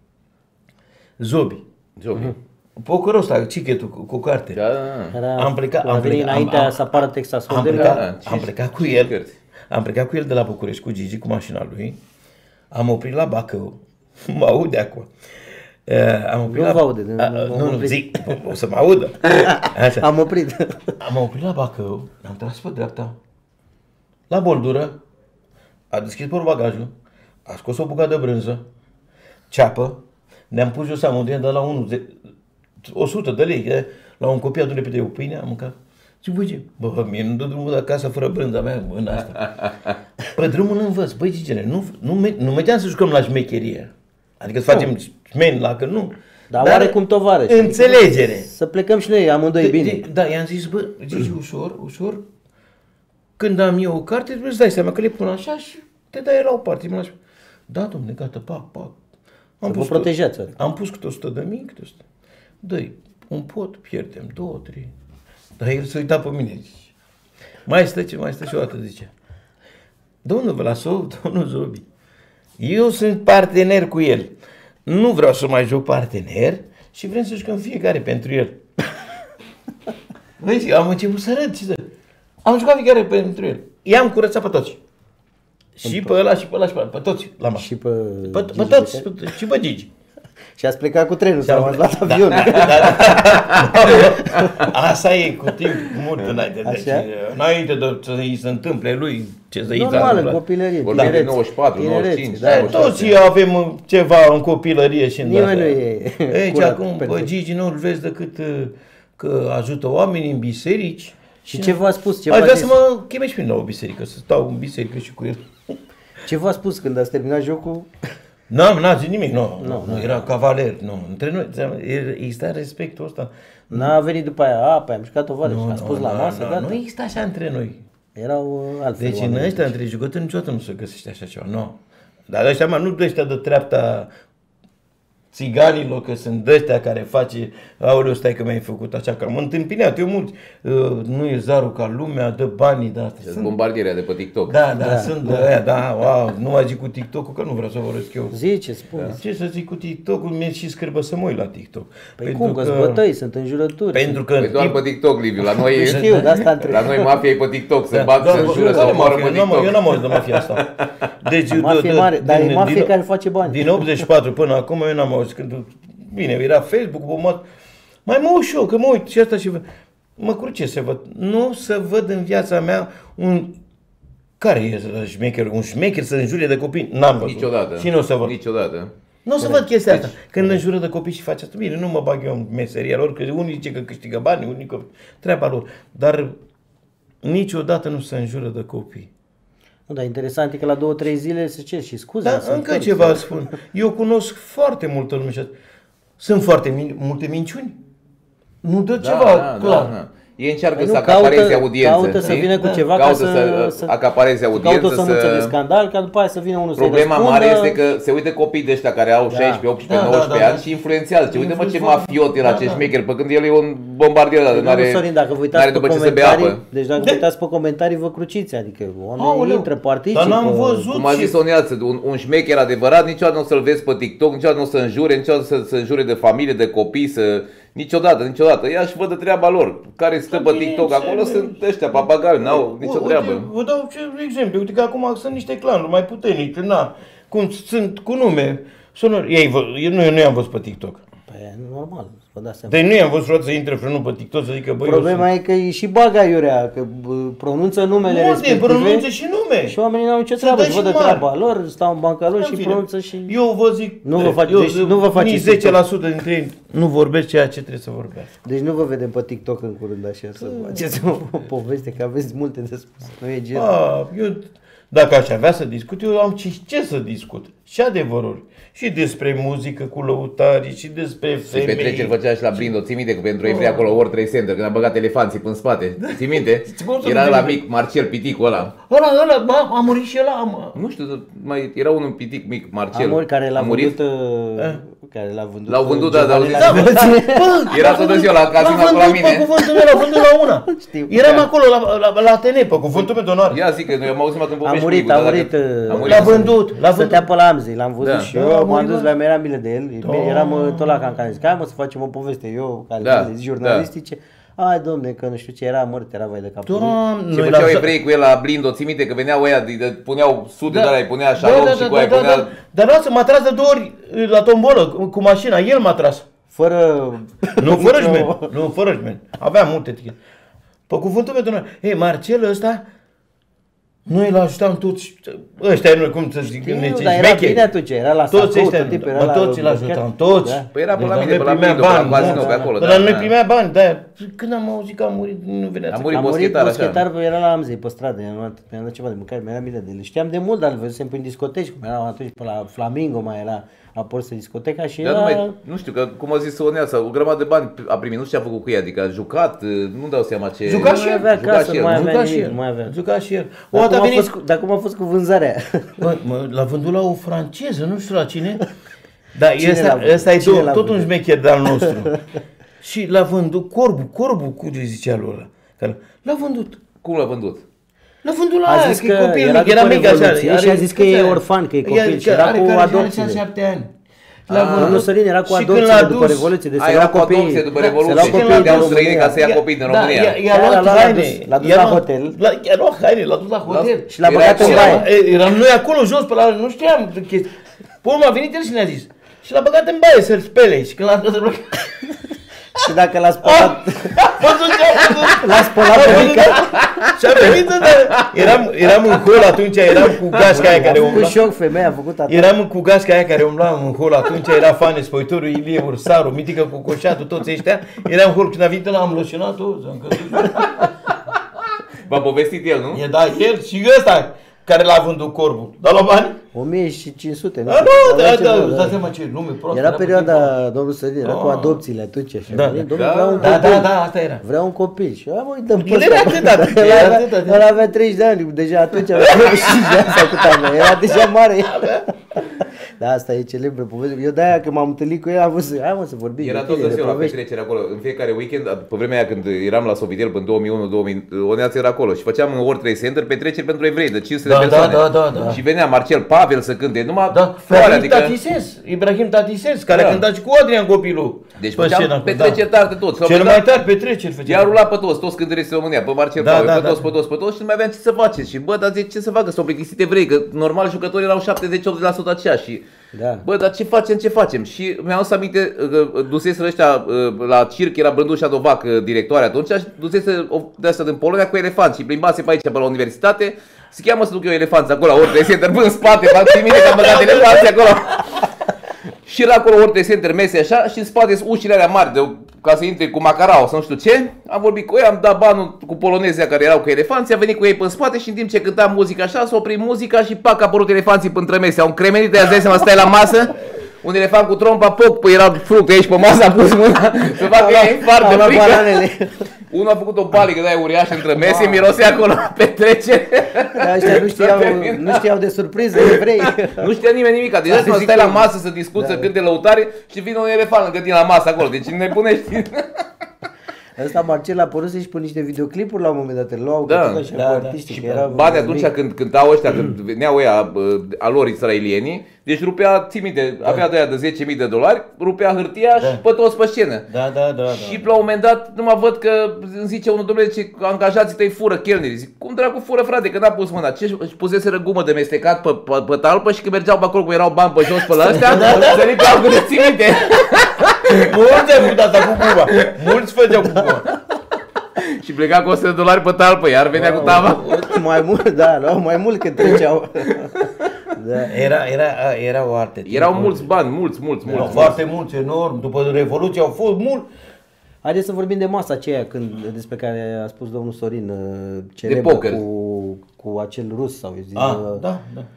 B: Zobi.
C: Jocul.
B: Pokerul ăsta, cichetul cu carte.
C: Da, da, da.
A: Era,
B: Am plecat-
A: a
B: am
A: venit
B: plecat-
A: înaintea
B: am-
A: să apară Texas
B: Am
A: Hold'em.
B: plecat,
C: Da,
B: am
C: ce-
B: plecat cu
C: ce
B: el.
C: cărți?
B: Am plecat cu el de la București, cu Gigi, cu mașina lui. Am oprit la Bacău. Mă aude acum. Am oprit
A: Nu
B: la...
A: vă aude,
B: Nu, zic, o să mă audă. Așa.
A: Am oprit.
B: Am oprit la Bacău, am tras pe dreapta, la boldură, a deschis portbagajul, a scos o bucată de brânză, ceapă, ne-am pus jos amândoi, am dat la 100 de lei, la un copil adun repede o pâine, am mâncat. Zic, băi, ce? Bă, mie nu dă drumul de acasă fără brânza mea în asta. Pe drumul învăț, băi, Gigene, nu mergeam să jucăm la șmecherie. Adică să facem șmeni la că nu.
A: Dar oarecum tovarăși.
B: Înțelegere.
A: Să plecăm și noi amândoi bine.
B: Da, i-am zis, bă, Gigi, ușor, când am eu o carte, îți dai seama că le pun așa și te dai la o parte. Mă lași. Da, domne, gata, pac.
A: Să vă protejați.
B: Am pus câte 100.000, câte 100. Dă-i, un pot, pierdem, 2, 3. Dar el se uita pe mine, zice. Mai stă și o dată, zice. Domnul Vlasov, domnul Zobi, eu sunt partener cu el. Nu vreau să mai joc partener și vrem să jucăm fiecare pentru el. Vezi, am început să râd, ce să... Am jucat fiecare pentru el. I-am curățat pe toți. Și pe ăla, și pe ăla, și pe ăla, pe toți la masă.
A: Și pe
B: Pe
A: Gigi
B: toți,
A: Becali.
B: și pe Gigi.
A: Și ați plecat cu trenul sau
B: am
A: ați luat
B: plecat.
A: avionul.
B: Asta e cu timp mult înainte. Deci,
A: Așa?
B: înainte de să îi se întâmple lui ce să îi
A: Normal, în
B: întâmple.
A: copilărie,
C: Vorbim de
A: tinerețe.
C: 94,
A: Tinerețe,
C: 95,
A: da.
C: 96.
B: Toți avem ceva în copilărie și în
A: Nimeni
B: astea.
A: nu e
B: Deci
A: curat,
B: acum, bă,
A: perfect.
B: Gigi nu-l vezi decât că ajută oamenii în biserici.
A: Și ce v-a spus? Ce
B: Aș
A: v-a
B: vrea
A: zis?
B: să mă cheme și pe la o biserică, să stau în biserică și cu el.
A: Ce v-a spus când ați terminat jocul?
B: N-am zis nimic, nu, era cavaler, nu. Între noi, exista respectul ăsta.
A: N-a venit după aia, păi am jucat o vară și a spus la masă, gata.
B: Nu exista așa între noi.
A: Erau altfel.
B: Deci în ăștia, între jucători, niciodată nu se găsește așa ceva, nu. Dar ăștia, nu de ăștia de treapta țiganilor, că sunt de-ăștia care face, aoleu, stai că mi-ai făcut așa, că am întâmpinat eu mulți, nu e zarul ca lumea, dă banii, da.
C: Bombardierea de pe TikTok.
B: Da, sunt de aia, da, wow, nu mai zic cu TikTok-ul, că nu vreau să vorbesc eu.
A: Zice, spune.
B: Ce să zic cu TikTok-ul, mi-e și scârbă să mă uit la TikTok.
A: Păi cum, că-s bătăi, sunt înjurături.
B: Pentru că...
C: Păi doar pe TikTok, Liviu, la noi
A: știu, de asta întreb.
C: La noi mafia e pe TikTok, se bat, se înjură, se omoară pe TikTok.
B: Eu n-am auzit de mafia asta. Deci,
A: mafie mare, dar e mafie care face bani.
B: Din 84 până acum eu n-am auzit. Bine, era Facebook, mai mă uit și eu, că mă uit și asta și văd. Mă cruce să văd. Nu să văd în viața mea care e șmecher? Un șmecher să înjure de copii? N-am văzut.
C: Niciodată.
B: Și nu o să văd.
C: Niciodată.
B: Nu o să văd chestia asta. Când înjură de copii și face asta. Bine, nu mă bag eu în meseria lor, că unii zice că câștigă bani, unii că treaba lor. Dar niciodată nu se înjură de copii.
A: Nu, dar interesant e că la 2-3 zile se cer și scuze.
B: Dar încă ceva spun. Eu cunosc foarte multă lume și sunt foarte multe minciuni. Nu dă ceva clar.
C: Da. Ei încearcă să acapareze audiență.
A: Caută să vină cu ceva ca
C: să acapareze audiență.
A: Caută să muță de scandal, ca după aia să vină unul să-i
C: Problema
A: răspundă.
C: mare este că se uită copiii de ăștia care au 16, 18, 19 ani și influențează. Uite-mă ce mafiot era, ce șmecher, pe când el e un bombardier, dar n-are după ce să bea apă.
A: Deci dacă vă uitați pe comentarii, vă cruciți, adică oamenii intră, participă.
B: Dar n-am văzut.
C: Cum a zis o neață, un șmecher adevărat, niciodată nu o să-l vezi pe TikTok, niciodată nu o să înjure, niciodată să înjure de familie, de copii, să... Niciodată. Ia și văd de treaba lor. Care stă pe TikTok acolo sunt ăștia, papagali, n-au nicio treabă.
B: Vă dau exemplu. Uite că acum sunt niște clanuri mai puternice, cum sunt cu nume. Nu i-am văzut pe TikTok.
A: Păi e normal, vă dați seama.
B: Deci nu i-am văzut vreodată să intre frânul pe TikTok să zică băi...
A: Problema e că e și baga iurea, că pronunță numele respective.
B: Pronunță și nume.
A: Și oamenii n-au nicio treabă, își văd de treaba lor, stau în banca lor și pronunță și...
B: Eu vă zic,
A: nu vă faceți
B: nici 10% dintre ei nu vorbesc ceea ce trebuie să vorbească.
A: Deci nu vă vedem pe TikTok în curând așa să faceți o poveste, că aveți multe de spus, nu e gen.
B: Eu, dacă aș avea să discut, eu am ce să discut. Și adevăruri. Și despre muzică cu lăutari, și despre femei.
C: Și petreceri făcea și la Blindo, ții minte că pentru ei acolo World Trade Center, când a băgat elefanții până în spate. Ții minte? Era la mic, Marcel, piticul ăla.
B: Ăla, a murit și ăla.
C: Nu știu, mai era unul pitic mic, Marcel.
A: Care l-a vândut.
C: L-au vândut, da, era tot ziua la casino la mine.
B: Pe cuvântul meu, l-au vândut la una. Eram acolo la Atene, pe cuvântul meu de onoare.
C: Ia zic că noi am auzit în povești.
A: A murit.
B: L-a vândut.
A: Stătea pe la Amzi, l-am văzut și eu, m-am dus, mi-era milă de el. Eram tot la Cancan, zic, hai mă să facem o poveste, eu, care jurnalistice. Hai domne, că nu știu ce era, mort, era vai de capul.
C: Ce făceau evrei cu el la Blindo, ții minte că veneau ăia, puneau sute de alea, îi punea șalom și cu aia punea...
B: Dar lasă, m-a tras de 2 ori la tombolă cu mașina, el m-a tras. Nu fără șmen. Avea multe tichete. Pe cuvântul meu de noi, Marcel ăsta, noi îl ajutam toți, ăștia noi, cum să zic,
A: dar era bine atunci, era la
B: toți ăștia, toți îl ajutam, toți.
C: Păi era pe la mine, pe la Blindo, pe la casino, pe acolo.
B: Dar noi primea bani, de-aia, când am auzit că a murit, nu venea.
C: A murit boschetar,
A: era la Amzei, pe stradă, mi-am dat ceva de mâncare, mi-era milă de el. Știam de mult, dar îl văzusem prin discoteci, cum erau atunci pe la Flamingo, mai era aport să discoteca și era...
C: Nu știu, că cum a zis Soneața, o grămadă de bani a primit, nu știu ce a făcut cu ea, adică a jucat, nu dau seama ce...
B: Juca și el,
A: juca și el.
B: Dar
A: cum a fost cu vânzarea?
B: L-a vândut la o franceză, nu știu la cine. Dar ăsta e tot un șmecher de-al nostru. Și l-a vândut Corbu, cum zicea lor. L-a vândut.
C: Cum l-a vândut?
B: L-a vândut la
A: aia, că e copil mic, era mic așa. Și a zis că e orfan, că e copil și era cu adopție.
B: 7 ani.
A: Domnul Sălin era cu adopție după Revoluție, deci
C: era cu adopție după Revoluție și dădeau străini ca să ia copii din România.
B: I-a luat haine,
A: l-a dus la hotel.
B: I-a luat haine, l-a dus la hotel.
A: Și l-a băgat în baie.
B: Eram noi acolo jos, pe la, nu știam chestii. Pe urmă a venit el și ne-a zis. Și l-a băgat în baie să-l spele și când l-a dat
A: și dacă l-a spălat,
B: l-a spălat pe mică. Și a venit, eram în hol atunci, eram cu gașca aia care umbla.
A: Cu șoc, femeia a făcut atât.
B: Eram cu gașca aia care umbla în hol atunci, era Fane, Spăitorul, Ilie, Ursaru, Mitică cu Coșatul, toți ăștia. Eram în hol, când a venit ăla, am loșinat-o,
C: v-a povestit el, nu?
B: Da, el și ăsta. care l-a vândut corbul. Dar la bani?
A: 1500.
B: Nu, îți dați seama ce nume prost.
A: Era perioada, domnul Sărin, era cu adopțiile atunci.
B: Da, asta era.
A: Vreau un copil. Și mă, dăm pe
B: El era atât.
A: El avea 30 de ani, deja atunci avea 35 de ani sau cât avea. Era deja mare. Da, asta e celebră poveste. Eu de-aia când m-am întâlnit cu el am văzut, hai mă să vorbim.
C: Era tot ziua la petrecere acolo. În fiecare weekend, pe vremea aia când eram la Sofitel în 2001-2000, o neață era acolo și făceam în World Trade Center petreceri pentru evrei de 500 de persoane.
B: Da.
C: Și venea Marcel Pavel să cânte, numai
B: floare, adică Ibrahim Tatises, care a cântat și cu Adrian copilul.
C: Deci făceam petreceri tari de toți.
B: Cel mai tari petreceri făceam.
C: I-a rulat pe toți cântăreții România, pe Marcel Pavel, pe toți și nu mai aveam ce să faceți. Și bă, dar zice, ce să facă, s-au plictisit evrei, că normal jucătorii erau 70-80% aceeași. Și
A: da.
C: Bă, dar ce facem? Și mi-am adus aminte că duseseră ăștia la circ, era Brândușa Dovac, directoarea atunci, și dusese de asta din Polonia cu elefanți și plimbase pe aici, pe la universitate. Se cheamă să duc eu elefanți acolo, la World Trade Center, până în spate, m-am mine că am băgat elefanții acolo. Și era acolo World Trade Center, mese așa, și în spate sunt ușile alea mari, ca să intre cu macarao sau nu știu ce. Am vorbit cu ei, am dat banul cu polonezia care erau cu elefanții, am venit cu ei pe spate și în timp ce cântam muzica așa, s-a oprit muzica și pac, a apărut elefanții până mese. Au încremenit, de azi să stai la masă, un elefant cu trompa, poc, păi era fruct aici pe masă, a pus mâna să facă infart de frică. Unul a făcut o palică de aia uriașă între mese, mirosea acolo petrecere.
A: Dar ăștia nu știau de surpriză, evrei.
C: Nu știa nimeni nimic, deja să stai la masă să discuți, să cânte lăutare și vine un elefant lângă tine la masă acolo, deci nebunești.
A: Ăsta Marcel a pornit și pe niște videoclipuri la un moment dat, îl luau și artiștii.
C: Și banii atunci când cântau ăștia, când veneau ăia a lor israelienii, deci rupea, ții minte, avea de aia de $10.000, rupea hârtia și pe toți pe scenă. Și la un moment dat, nu mă văd că îmi zice unul, domnule, ce angajații tăi fură chelnerii. Zic, cum dracu fură, frate, că n-a pus mâna. Ce își puseseră gumă de mestecat pe talpă și când mergeau pe acolo, cum erau bani pe jos pe la ăstea, să ripeau cu de ții minte.
B: Mulți au făcut asta cu guma. Mulți făceau cu guma.
C: Și pleca cu $100 pe talpă, iar venea cu tava.
A: Mai mult, da, luau mai mult când treceau.
B: Da. Era o artă.
C: Erau mulți bani, mulți.
B: Foarte mulți, enorm. După Revoluție au fost mulți.
A: Haideți să vorbim de masa aceea despre care a spus domnul Sorin, celebră,
C: de poker.
A: cu acel rus sau eu zic.
B: Da.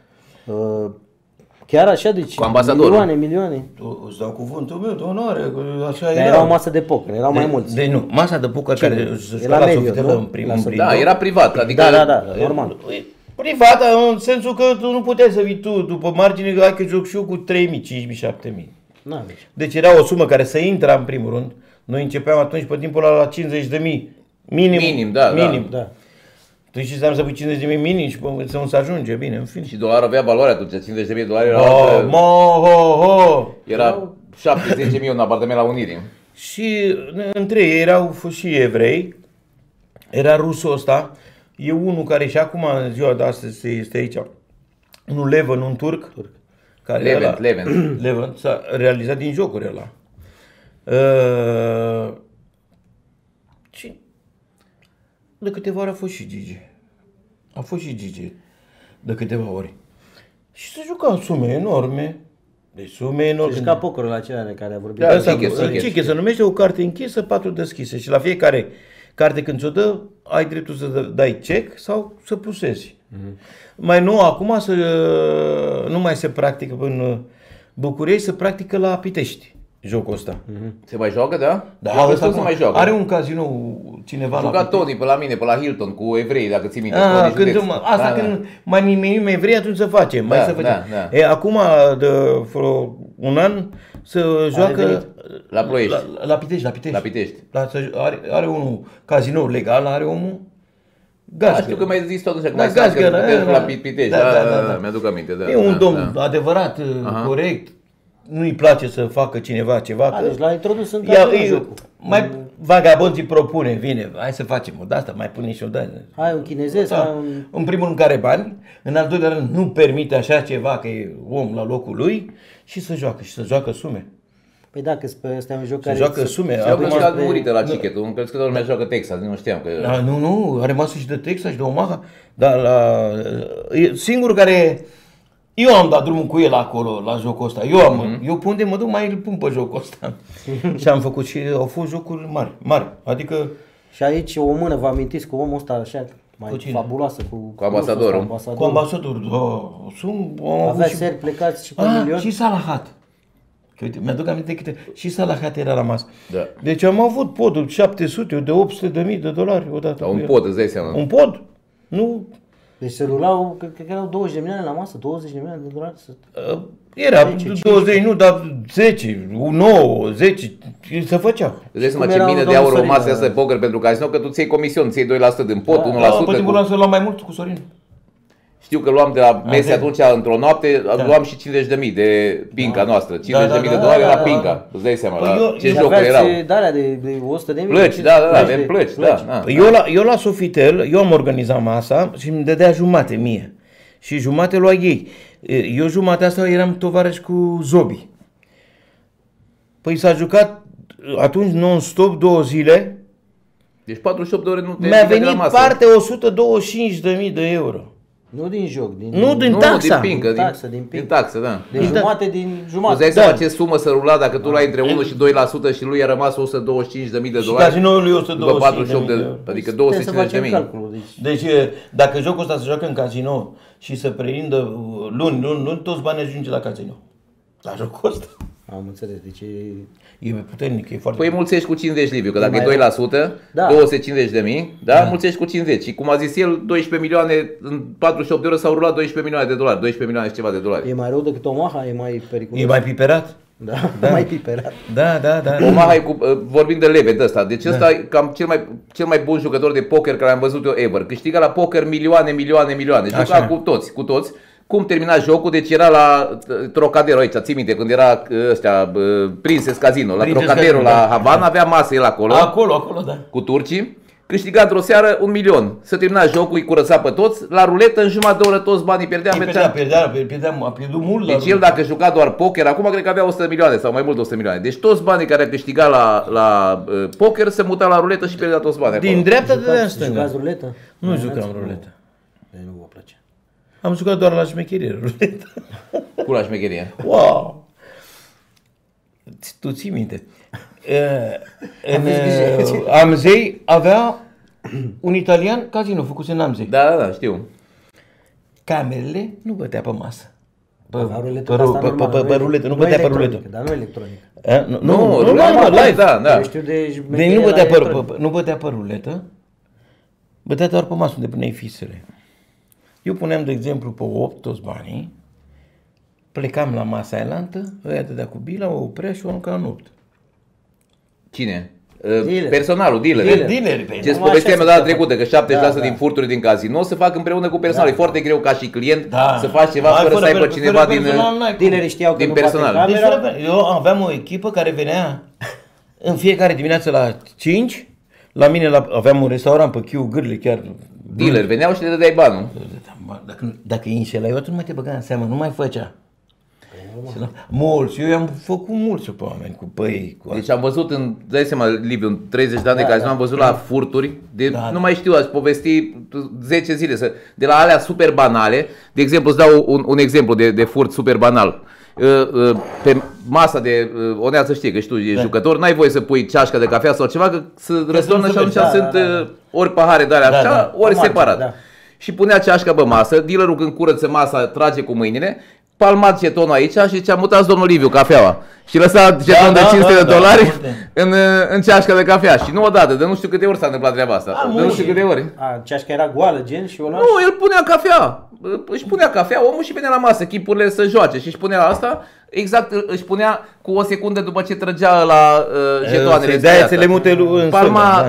A: Chiar așa, deci milioane.
B: Îți dau cuvântul meu de onoare, așa
A: era o masă de poker, erau mai mulți.
B: Deci nu, masa de poker care se juca la Sofitel în primul.
C: Da, era privat, adică
A: da, normal.
B: Privat, în sensul că tu nu puteai să vii tu după margine, că hai că joc și eu cu 3.000, 5.000, 7.000. Deci era o sumă care să intra în primul rând. Noi începeam atunci pe timpul ăla la 50.000 minim.
A: Da.
B: Tu știi să să pui 50.000 minim și să nu se ajunge, bine, în fine.
C: Și dolarul avea valoare atunci, $50.000 era 7-10.000 un apartament la Unirii.
B: Și între ei erau și evrei, era rusul ăsta, e unul care și acum în ziua de astăzi este aici, unul Levent, un turc. Care Levent s-a realizat din jocuri ăla. Și de câteva ori a fost și Gigi. De câteva ori. Și se juca sume enorme. Deci sume enorme.
A: Se juca pokerul acela de care a vorbit.
B: Chiche se numește o carte închisă, 4 deschise. Și la fiecare carte când ți-o dă, ai dreptul să dai check sau să plusezi. Mai nou, acum nu mai se practică în București, se practică la Pitești. Jocul ăsta.
C: Se mai joacă, da?
B: Da, ăsta se mai joacă. Are un casino cineva
C: la Tony pe la mine, pe la Hilton, cu evrei, dacă ții minte.
B: Când mai nimerim evrei, atunci să facem. Acum, de vreo un an, se joacă
C: la Ploiești.
B: La Pitești. Are unul casino legal, are omul.
C: Gazgăr. Știu că mai zis tot așa, la Pitești. Mi-aduc aminte.
B: E un domn adevărat, corect. Nu-i place să facă cineva ceva.
A: Deci l-a introdus în jocul.
B: Mai vagabonții propune, vine, hai să facem o de-asta, mai pune și o de-asta.
A: Hai un chinezesc.
B: În primul rând care bani, în al doilea rând nu permite așa ceva, că e om la locul lui și să joacă sume.
A: Păi da, că ăsta e un joc care...
B: joacă sume.
C: Și acum a murit la Chichetul, îmi crezi că lumea joacă Texas, nu știam că...
B: Nu, a rămas și de Texas și de Omaha, dar singurul care... Eu am dat drumul cu el acolo, la jocul ăsta. Eu pe unde mă duc, mai îl pun pe jocul ăsta. Și am făcut și au fost jocuri mari. Adică...
A: Și aici o mână, vă amintiți cu omul ăsta așa, mai fabuloasă cu
C: ambasadorul.
B: Cu ambasadorul,
A: avea seri plecați și cu milion.
B: Și Salahat. Uite, mi-aduc aminte câte. Și Salahat era la masă.
C: Da.
B: Deci am avut podul 700, de 800.000 de dolari odată.
C: Un pod, îți dai seama.
B: Un pod? Nu.
A: Deci se rulau, cred că erau 20 de milioane la masă, 20 de milioane de dolari.
B: Era 20, nu, dar 10, 9, 10, se făcea.
C: Îți dai seama ce mine de aur o masă asta de poker pentru casino, că tu ți iei comision, ți iei 2% din pot, 1%.
B: Pe timpul ăla să luam mai mult cu Sorin.
C: Știu că luam de la mese atunci, într-o noapte, luam și 50.000 de pinca noastră. 50.000 de dolari era pinca. Îți dai seama ce jocuri erau.
A: Aveați de 100.000.
C: Plăci, avem plăci.
B: Eu la Sofitel, eu am organizat masa și îmi dădea jumate mie. Și jumate lua ei. Eu jumatea asta eram tovarăș cu Zobi. Păi s-a jucat atunci non-stop 2 zile.
C: Deci 48 de ore nu te
B: mi-a venit parte 125.000 de euro.
A: Nu din joc,
B: din taxa.
C: Din taxă, da.
A: De jumate din jumate.
C: Îți dai seama ce sumă să rula dacă tu luai între 1 și 2% și lui a rămas 125.000 de dolari.
B: Și cazinoul lui 125.000 de euro.
C: Adică 250.000.
B: Deci dacă jocul ăsta se joacă în casino și să preindă luni, toți banii ajunge la casino. La jocul ăsta.
A: Am înțeles, deci
B: e puternic, e foarte.
C: Păi mulțești cu 50, Liviu, că dacă e 2%, 250.000, da, mulțești cu 50. Și cum a zis el, 12 milioane în 48 de ore s-au rulat 12 milioane de dolari, 12 milioane și ceva de dolari.
A: E mai rău decât Omaha, e mai periculos.
B: E mai piperat?
A: Da, mai piperat.
B: Da.
C: Omaha e vorbim de leve de ăsta. Deci ăsta e cam cel mai bun jucător de poker care am văzut eu ever. Câștiga la poker milioane. Juca cu toți. Cum termina jocul? Deci era la Trocadero aici, ții minte, când era Princess Casino, la Trocadero la Havana, avea masă el acolo.
B: Acolo, da.
C: Cu turcii. Câștiga într-o seară 1 milion. Să termina jocul, îi curăța pe toți. La ruletă, în jumătate de oră, toți banii pierdea.
B: A pierdut mult.
C: Deci el dacă juca doar poker, acum cred că avea 100 milioane sau mai mult de 100 milioane. Deci toți banii care a câștigat la poker se muta la ruletă și pierdea toți banii.
B: Din dreapta de stânga.
A: Jucați ruletă?
B: Nu jucam ruletă.
A: Nu vă place.
B: Am jucat doar la șmecherie ruletă.
C: Cu la șmecherie.
B: Wow! Tu ții minte. Amzei avea un italian casino făcuse în Amzei.
C: Da, știu.
B: Camerele nu bătea pe masă.
A: Pe
B: ruletă, nu bătea pe ruletă.
A: Dar nu electronic.
B: Nu, live,
C: da.
B: Deci nu bătea pe ruletă, bătea doar pe masă unde puneai fisele. Eu puneam, de exemplu, pe 8 toți banii, plecam la masa elantă, ăia dădea cu bila, o oprea și o arunca în 8.
C: Cine? Personalul, dealer. Ce-ți povesteam data trecută, că 70% din furturi din casino se fac împreună cu personal. E foarte greu ca și client să faci ceva fără să ai pe cineva din
A: dealerii știau că
C: din personal.
B: Eu aveam o echipă care venea în fiecare dimineață la 5, la mine aveam un restaurant pe Chiu Gârle, chiar.
C: Dealer, veneau și le dădeai banul.
B: Dacă îi înșelai, eu atunci nu mai te băga în seamă, nu mai făcea. Mulți, eu i-am făcut mulți pe oameni cu băi.
C: Deci am văzut, dai seama, Liviu, în 30 de ani de casino am văzut la furturi, nu mai știu, aș povesti 10 zile, de la alea super banale. De exemplu, îți dau un exemplu de furt super banal. Pe masa de onea să știe că și tu ești jucător, n-ai voie să pui ceașca de cafea sau ceva, că se răstoarnă și atunci sunt ori pahare de alea așa, ori separat. Și punea ceașca pe masă, dealerul când curăță masa trage cu mâinile, palmat jetonul aici și zicea, mutați domnul Liviu cafeaua. Și lăsa jeton de 500 de dolari în ceașca de cafea. Și nu odată, de nu știu câte ori s-a întâmplat treaba asta. De nu știu câte ori.
A: Ceașca era goală, gen, și o lași?
C: Nu, el punea cafea. Își punea cafea, omul și venea la masă, chipurile să joace și își punea asta, exact își punea cu o secundă după ce trăgea la jetoanele.
B: De-aia ți le mute în
C: palma,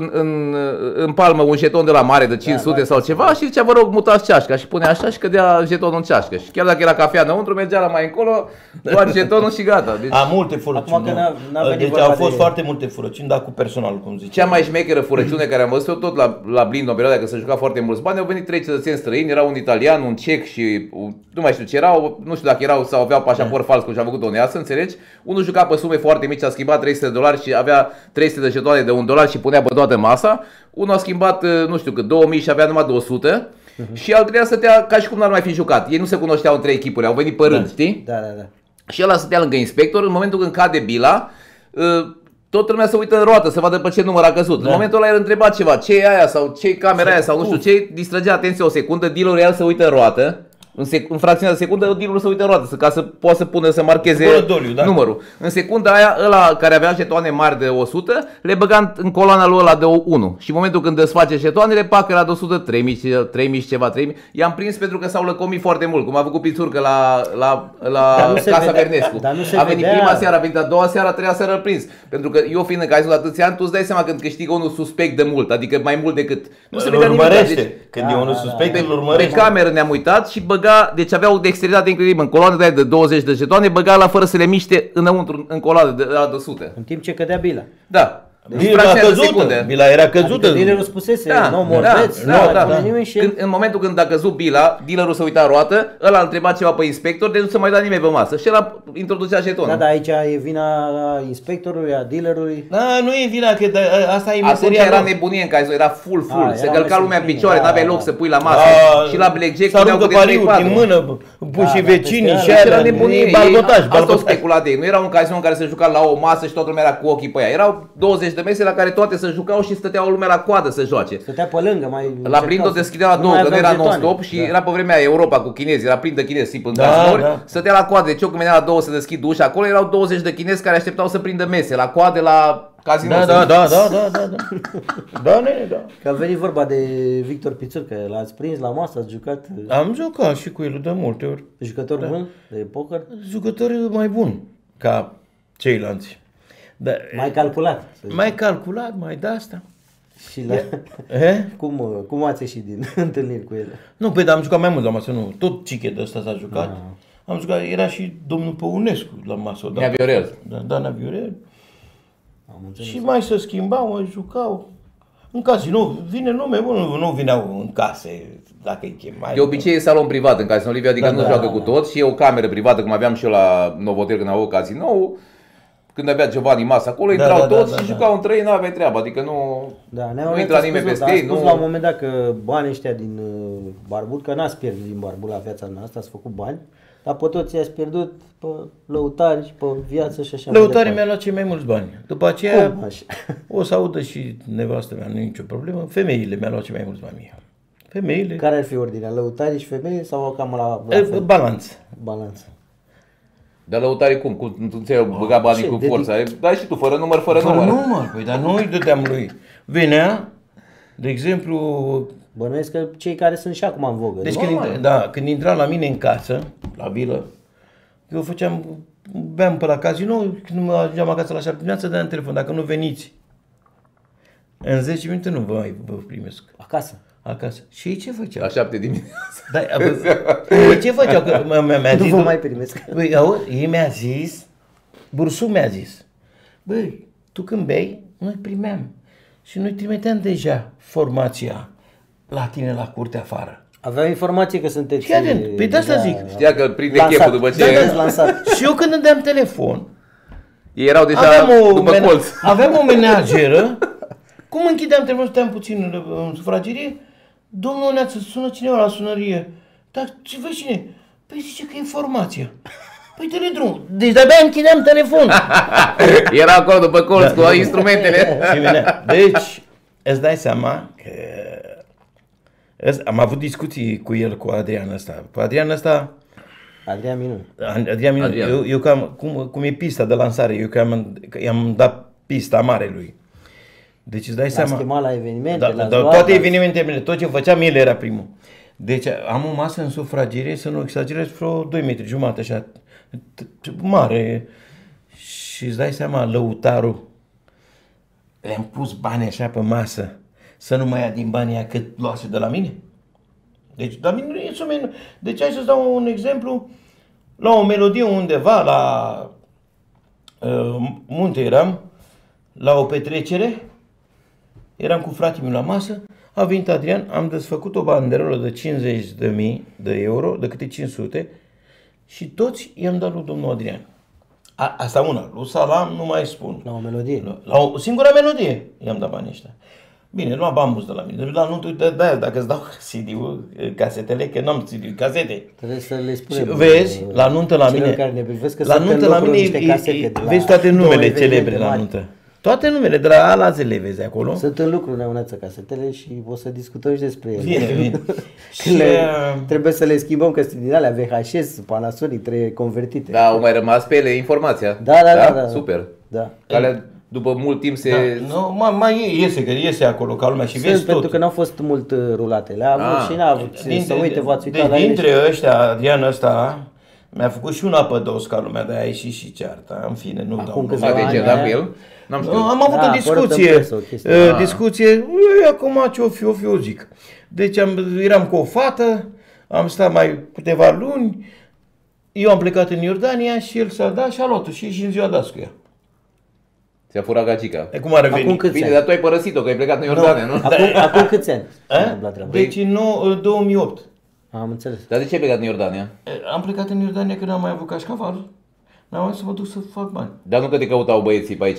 C: în palmă un jeton de la mare de 500 sau ceva și zicea, vă rog, mutați ceașca și punea așa și cădea jetonul în ceașcă. Și chiar dacă era cafea înăuntru, mergea la mai încolo, doar jetonul și gata. Deci,
B: multe furăciuni. Deci au fost foarte multe furăciuni, dar cu personalul, cum zice.
C: Cea mai șmecheră furăciune care am văzut-o tot la Blind, în perioada că se juca foarte mulți bani, au venit 3 cetățeni străini, era un italian, un cec și nu mai știu ce erau, nu știu dacă erau sau aveau pașaport fals, cum și-a făcut o neasă, înțelegi? Unul juca pe sume foarte mici, a schimbat 300 de dolari și avea 300 de jetoane de $1 și punea pe toată masa. Unul a schimbat, nu știu cât, 2000 și avea numai 200. Și al treilea stătea ca și cum n-ar mai fi jucat. Ei nu se cunoșteau în 3 echipuri, au venit pe rând, știi?
A: Da.
C: Și ăla stătea lângă inspector, în momentul când cade bila, toată lumea se uită în roată să vadă pe ce număr a căzut. În momentul ăla el întreba ceva, ce e aia sau ce e camera aia sau nu știu ce, distragea atenția o secundă, dealerul el se uită în roată. În fracțiunea de secundă, dealerul se uită în roată, ca să poată să pună, să marcheze numărul. În secunda aia, ăla care avea jetoane mari de 100, le băga în coloana lui ăla de 1. Și în momentul când desface jetoanele, pac, era de 100, 3000 și ceva, 3000. I-am prins pentru că s-au lăcomit foarte mult, cum a făcut pițurcă la Casa Vernescu. A venit prima seară, a venit a doua seară, a treia seară îl prins. Pentru că eu fiind în cazul de atâția ani, tu îți dai seama când câștigă unul suspect de mult, adică mai mult decât... Nu se vedea nimic. Deci,
B: când e unul suspect, îl urmărește.
C: Pe cameră ne-am uitat și deci avea o dexteritate incredibilă. În coloană de 20 de jetoane, băga la fără să le miște înăuntru, în coloană de 100.
A: În timp ce cădea bila.
C: Da.
B: Bila era căzută.
A: Adică dealerul spusese, nu morbeți,
C: în momentul când a căzut bila, dealerul se uita în roată, ăla întreba ceva pe inspector, deci nu se mai da nimeni pe masă. Și ăla introducea jetonul.
A: Da, dar aici e vina inspectorului, a dealerului.
B: Da, nu e vina, că asta e
C: meseria. Atunci era nebunie în cazul, era full. Se călca lumea în picioare, n-aveai loc să pui la masă. Și la blackjack puneau cu de 3-4.
B: din mână, puși vecinii și
C: era nebunie. Asta o speculat de ei. Nu era un casino în care se juca la o masă și toată lumea era cu ochii pe ea. Erau 20 de mese la care toate se jucau și stăteau lumea la coadă să joace.
A: Stătea pe lângă, mai
C: la Blindo deschidea la două, că nu era non-stop și era pe vremea Europa cu chinezi, era plin de chinezi, tip în cazinori, stătea la coadă. Deci eu când venea la două să deschid ușa, acolo erau 20 de chinezi care așteptau să prindă mese, la coadă la casino.
B: Da. Da, nene, da.
A: Că a venit vorba de Victor Pițurcă, l-ați prins la masă, ați jucat?
B: Am jucat și cu el de multe ori.
A: Jucător bun de poker?
B: Jucător mai bun ca ceilalți. Da,
A: mai calculat.
B: Mai calculat, mai de asta.
A: Și la... cum ați ieșit din întâlniri cu el?
B: Nu, dar am jucat mai mult la masă, nu. Tot Ciche de ăsta s-a jucat. Am jucat, era și domnul Păunescu la masă.
C: Nea Viorel.
B: Da, Nea Viorel. Și mai se schimbau, mai jucau. În casino, vine nume bun, nu vineau în case, dacă îi chemai.
C: De obicei e salon privat în casino Olivia, adică nu joacă cu toți și e o cameră privată, cum aveam și eu la Novotel când aveam casino. Când avea Giovanni masă acolo, intrau toți și jucau între ei, nu aveai treabă, adică nu intra nimeni peste ei.
A: A spus la un moment dat că banii ăștia din Barbul, că n-ați pierdut din Barbul la viața noastră, ați făcut bani, dar pe toți i-ați pierdut pe lăutari, pe viață și așa.
B: Lăutarii mi-au luat cei mai mulți bani. După aceea o să audă și nevastă mea, nu e nicio problemă, femeile mi-au luat cei mai mulți bani mie. Femeile.
A: Care ar fi ordinea? Lăutarii și femeile sau cam la
B: balanț.
C: Dar lăutarii cum? Cum ți-ai băgat banii cu forța? Dai și tu, fără număr.
B: Fără număr, păi, dar nu îi dădeam lui. Venea, de exemplu...
A: Bănuiesc că cei care sunt și acum în vogă.
B: Deci când intra la mine în casă, la vilă, eu beam pe la casino, când mă ajungeam acasă la 7 dimineața, dădeam telefon, dacă nu veniți. În 10 minute nu vă primesc. Acasă. Și ei ce făceau?
C: La 7 dimineața.
B: Da, ce făceau?
A: Nu vă mai primesc.
B: Băi, ei mi-a zis, Bursu mi-a zis, băi, tu când bei, noi primeam. Și noi trimiteam deja formația la tine la curte afară.
A: Aveam informație că sunteți...
B: Păi de asta zic.
C: Știa că prinde cheful după ce...
A: lansat.
B: Și eu când îmi deam telefon,
C: ei erau deja după colț.
B: Aveam o menageră, cum închideam telefonul, stăteam puțin în sufragerie, domnul Neață, sună cineva la sunărie. Dar ce vezi cine? Păi zice că e informația. Păi dă-le drum. Deci de-abia închideam telefonul.
C: Era acolo după colț cu instrumentele.
B: Deci, îți dai seama că... Am avut discuții cu el, cu Adrian ăsta. Cu Adrian ăsta...
A: Adrian Minun.
B: Eu cum e pista de lansare, eu i-am dat pista mare lui. Deci îți dai seama...
A: L-a chemat la evenimente,
B: toate evenimentele, tot ce făceam, el era primul. Deci am o masă în sufragerie, să nu exagerez, vreo 2 metri jumate, așa, mare. Și îți dai seama, lăutarul, le-am pus bani așa pe masă, să nu mai ia din banii aia cât luase de la mine. Deci, la mine nu e sume. Deci, hai să-ți dau un exemplu. La o melodie undeva, la munte eram, la o petrecere, eram cu fratele meu la masă, a venit Adrian, am desfăcut o banderolă de 50.000 de euro, de câte 500, și toți i-am dat lui domnul Adrian. Asta una, lui Salam nu mai spun.
A: La o melodie.
B: La o singură melodie i-am dat banii ăștia. Bine, nu am bani de la mine. Dar nu te dai, dacă îți dau CD-ul, casetele, că n-am CD-ul, casete.
A: Trebuie să le spunem.
B: Vezi, la nuntă la mine,
A: care ne privesc, că
B: la nuntă la mine, vezi toate numele celebre la nuntă. Toate numele, de la A la Z le vezi acolo.
A: Sunt în lucru, Neoneță, casetele și o să discutăm și despre ele.
B: Bine.
A: Și trebuie să le schimbăm, că sunt din alea VHS, Panasonic, trebuie convertite.
C: Da, au mai rămas pe ele informația.
A: Da.
C: Super.
A: Da.
C: Care după mult timp se...
B: Da, nu, mai iese, că iese acolo ca lumea și vezi tot.
A: Pentru că n-au fost mult rulate. Le-a avut și n-a avut să uite, v-ați uitat la ele.
B: Dintre ăștia, Adrian ăsta, mi-a făcut și un apă dos ca lumea, de-aia a ieșit și cearta. În fine, nu dau.
A: câțiva
C: de ce,
A: ani,
C: cu el? N-am știut.
B: Am avut o discuție, acum ce-o fi, eu zic. Deci eram cu o fată, am stat mai câteva luni, eu am plecat în Iordania și el s-a dat și a luat-o și în ziua dat cu ea.
C: Ți-a furat gagica.
B: E cum ar reveni?
C: Bine, dar tu ai părăsit-o, că ai plecat în Iordania, nu?
A: Acum câți ani?
B: Deci în 2008.
A: Am înțeles.
C: Dar de ce ai plecat în Iordania?
B: Am plecat în Iordania că n-am mai avut cașcaval. N-am mai să mă duc să fac bani.
C: Dar nu că te căutau băieții pe aici,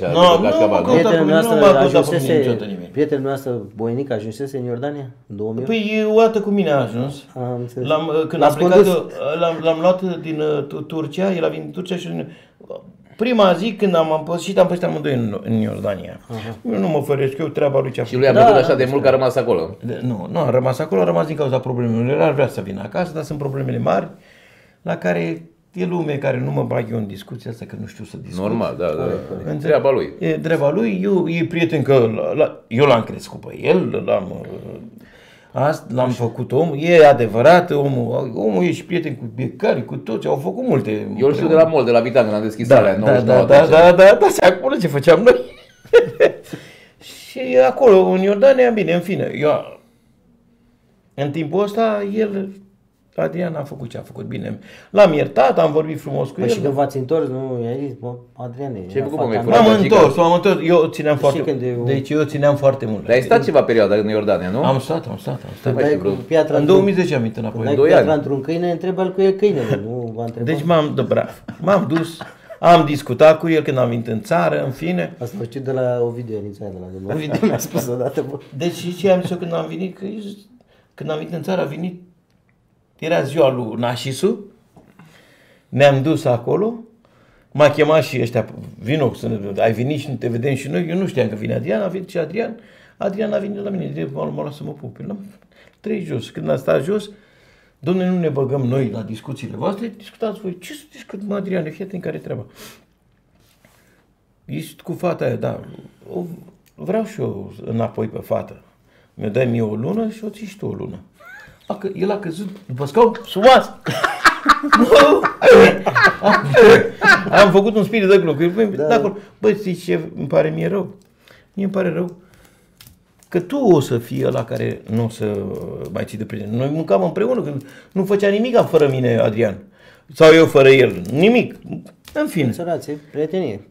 A: Prietenul noastră Boinic ajunsese în Iordania în 2008?
B: Păi o dată cu mine a ajuns. Când am plecat, l-am luat din Turcia, el a venit din Turcia și prima zi când am pășit amândoi în Iordania. Eu nu mă feresc, eu treaba lui ce-a
C: făcut. Și lui a plăcut așa de mult că a rămas acolo.
B: Nu a rămas acolo, a rămas din cauza problemelor. El ar vrea să vină acasă, dar sunt problemele mari la care e lume care nu mă bag eu în discuția asta, că nu știu să discut.
C: Normal, da. Treaba lui.
B: E treaba lui, e prieten că eu l-am crescut pe el, l-am făcut om, e adevărat, omul e și prieten cu becari, cu toți, au făcut multe.
C: Eu îl știu de la mall, de la Vitan, când am deschis alea,
B: Da, acolo ce făceam noi. Și acolo, în Iordania, bine, în fine, eu, în timpul ăsta, Adrian a făcut ce a făcut, bine. L-am iertat, am vorbit frumos cu el.
A: Și când v-ați întors, nu i-ai zis, Adriane,
C: ce ai făcut,
B: m-am întors, eu țineam foarte mult. Deci eu țineam foarte mult.
C: Dar ai stat ceva perioadă în Iordania, nu?
B: Am stat.
A: În
B: 2010 am venit înapoi.
A: Când ai piatra într-un câine, întreabă-l cu el câinele, nu v-a întrebat.
B: Deci m-am dus, am discutat cu el când am venit în țară, în fine.
A: Asta o știu de la Ovidiu Anițaia, de la domnul Ovidiu, mi-a spus odată.
B: Deci ce am zis eu când am venit, când am venit în țară, a venit, era ziua lui Nașisu, ne-am dus acolo, m-a chemat și ăștia, vino, ai venit și te vedem și noi, eu nu știam că vine Adrian, a venit și Adrian a venit la mine, m-a luat să mă pup, l-am trei jos, când am stat jos, dom'le, nu ne băgăm noi la discuțiile voastre, discutați voi, ce să discutăm, Adriane, fii atent care-i treaba. Ești cu fata aia, da, vreau și eu înapoi pe fată, mi-o dai mie o lună și o ții și tu o lună. El a căzut după scaun, sumas. Am făcut un spirit de gloc. Băi, știi ce îmi pare mie rău? Mie îmi pare rău că tu o să fii ăla care nu o să mai ții de prieten. Noi mâncam împreună, că nu făcea nimic fără mine, Adrian. Sau eu fără el. Nimic. În fine.
A: Sărație, prietenie.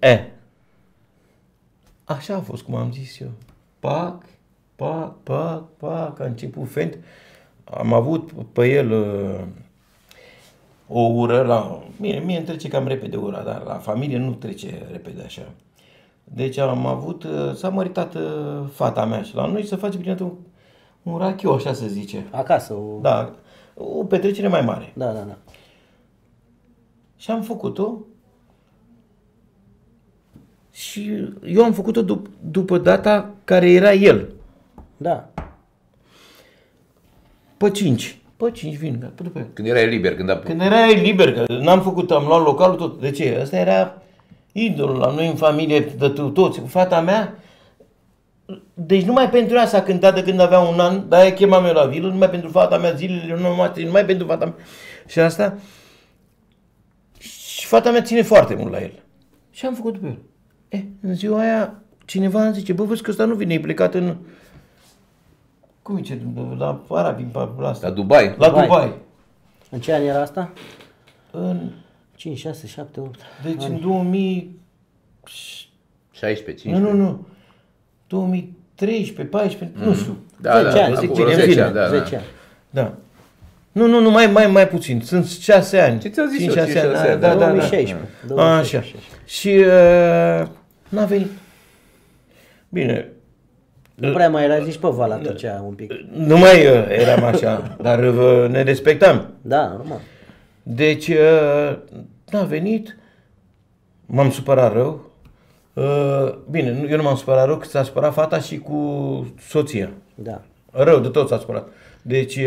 B: Așa a fost, cum am zis eu. Pac, a început fent. Am avut pe el o ură, mie îmi trece cam repede ura, dar la familie nu trece repede așa. Deci s-a măritat fata mea și la noi să face bine un rachiu, așa se zice.
A: Acasă?
B: Da, o petrecere mai mare.
A: Da.
B: Și am făcut-o și eu am făcut-o după data care era el.
A: Da.
B: Pe 5 vin.
C: Când erai liber.
B: Când erai liber, că n-am făcut, am luat localul tot. De ce? Ăsta era idolul la noi în familie, de toți. Cu fata mea, deci numai pentru ea s-a cântat de când avea un an, de-aia chemam eu la vilă, numai pentru fata mea, zilele numai pentru fata mea. Și asta, și fata mea ține foarte mult la el. Și am făcut pe el. În ziua aia, cineva îmi zice, bă, vezi că ăsta nu vine, e plecat în... Cum zice? La Arabi, la asta.
C: La Dubai.
B: La Dubai.
A: În ce an era asta?
B: În
A: 5, 6, 7, 8.
B: Deci în 2000
C: 16, 15.
B: Nu. 2013, 14, nu știu.
A: 10 ani.
B: Zic,
A: 10 ani.
B: Da. Nu, mai puțin. Sunt 6 ani.
C: Ce ți-a zis 5,
B: 6 ani.
A: Da. 2016.
B: Așa. Și n-a venit. Bine.
A: Nu prea mai era zici pe val atunci un pic.
B: Nu mai eram așa, dar ne respectam.
A: Da, normal.
B: Deci n-a venit, m-am supărat rău, Bine, eu nu m-am supărat rău, că s-a supărat fata și cu soția.
A: Da.
B: Rău de tot s-a supărat. Deci,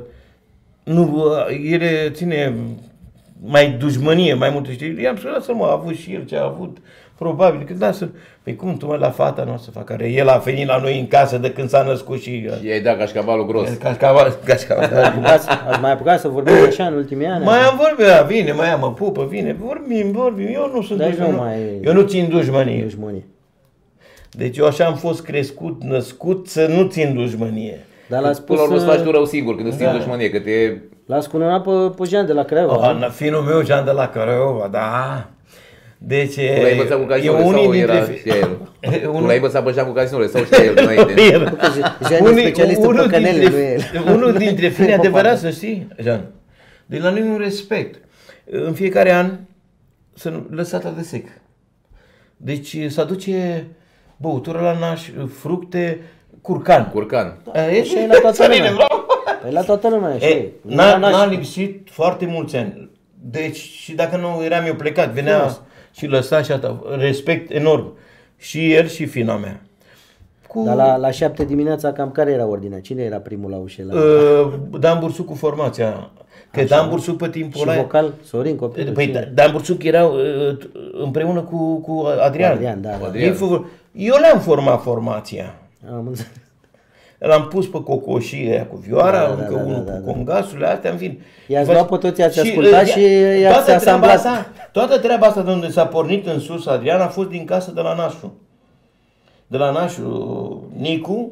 B: nu, ele ține mai dușmănie, mai multe, știi? I-am spus, lasă-mă, a avut și el ce a avut, probabil, că lasă. Păi cum tu, mă, la fata noastră fac, care el a venit la noi în casă de când s-a născut și...
C: I-ai dat cașcavalul gros.
B: Cașcaval.
A: Ați mai apucat să vorbiți așa în ultimii ani?
B: Mai am vorbit, vine, mai am, mă pupă, vine, vorbim, eu nu sunt dușmănie. Eu nu țin dușmănie. Deci eu așa am fost crescut, născut, să nu țin dușmănie.
A: Dar l-a spus...
C: Până la urmă să faci tu rău singur când îți ții dușmănie, că te...
A: L-ați cununat pe Jean de la Craiova.
B: Finul meu, Jean de la Craiova, da. Deci,
C: tu l-ai învățat cu cazinourile sau era știa el? Tu l-ai învățat pe Jean cu cazinourile sau știa el înainte?
A: Jean e specialist în păcănele, nu el.
B: Unul dintre fini adevărat, să știi, Jean. De la noi un respect. În fiecare an să lăsat de sec. Deci să aduce băutură la naș, fructe, curcan.
A: Și la toată lumea. Păi la toată lumea,
B: n-a lipsit foarte mulți ani. Deci, și dacă nu eram eu plecat, venea și lăsa și atât. Respect enorm. Și el și fina mea.
A: Dar la 7 dimineața cam care era ordinea? Cine era primul la ușă?
B: Dan Bursuc cu formația. Că Dan Bursuc pe timpul ăla...
A: Și vocal? Sorin Copilul?
B: Păi Dan Bursuc era împreună cu Adrian.
A: Da.
B: Eu le-am format formația.
A: Am înțeles.
B: L-am pus pe cocoșii aia cu vioara, încă unul cu congasurile astea, în fine.
A: I-ați luat pe toți, i-ați ascultat și i-ați asamblat.
B: Toată treaba asta de unde s-a pornit în sus Adrian a fost din casă de la nașul. De la nașul Nicu,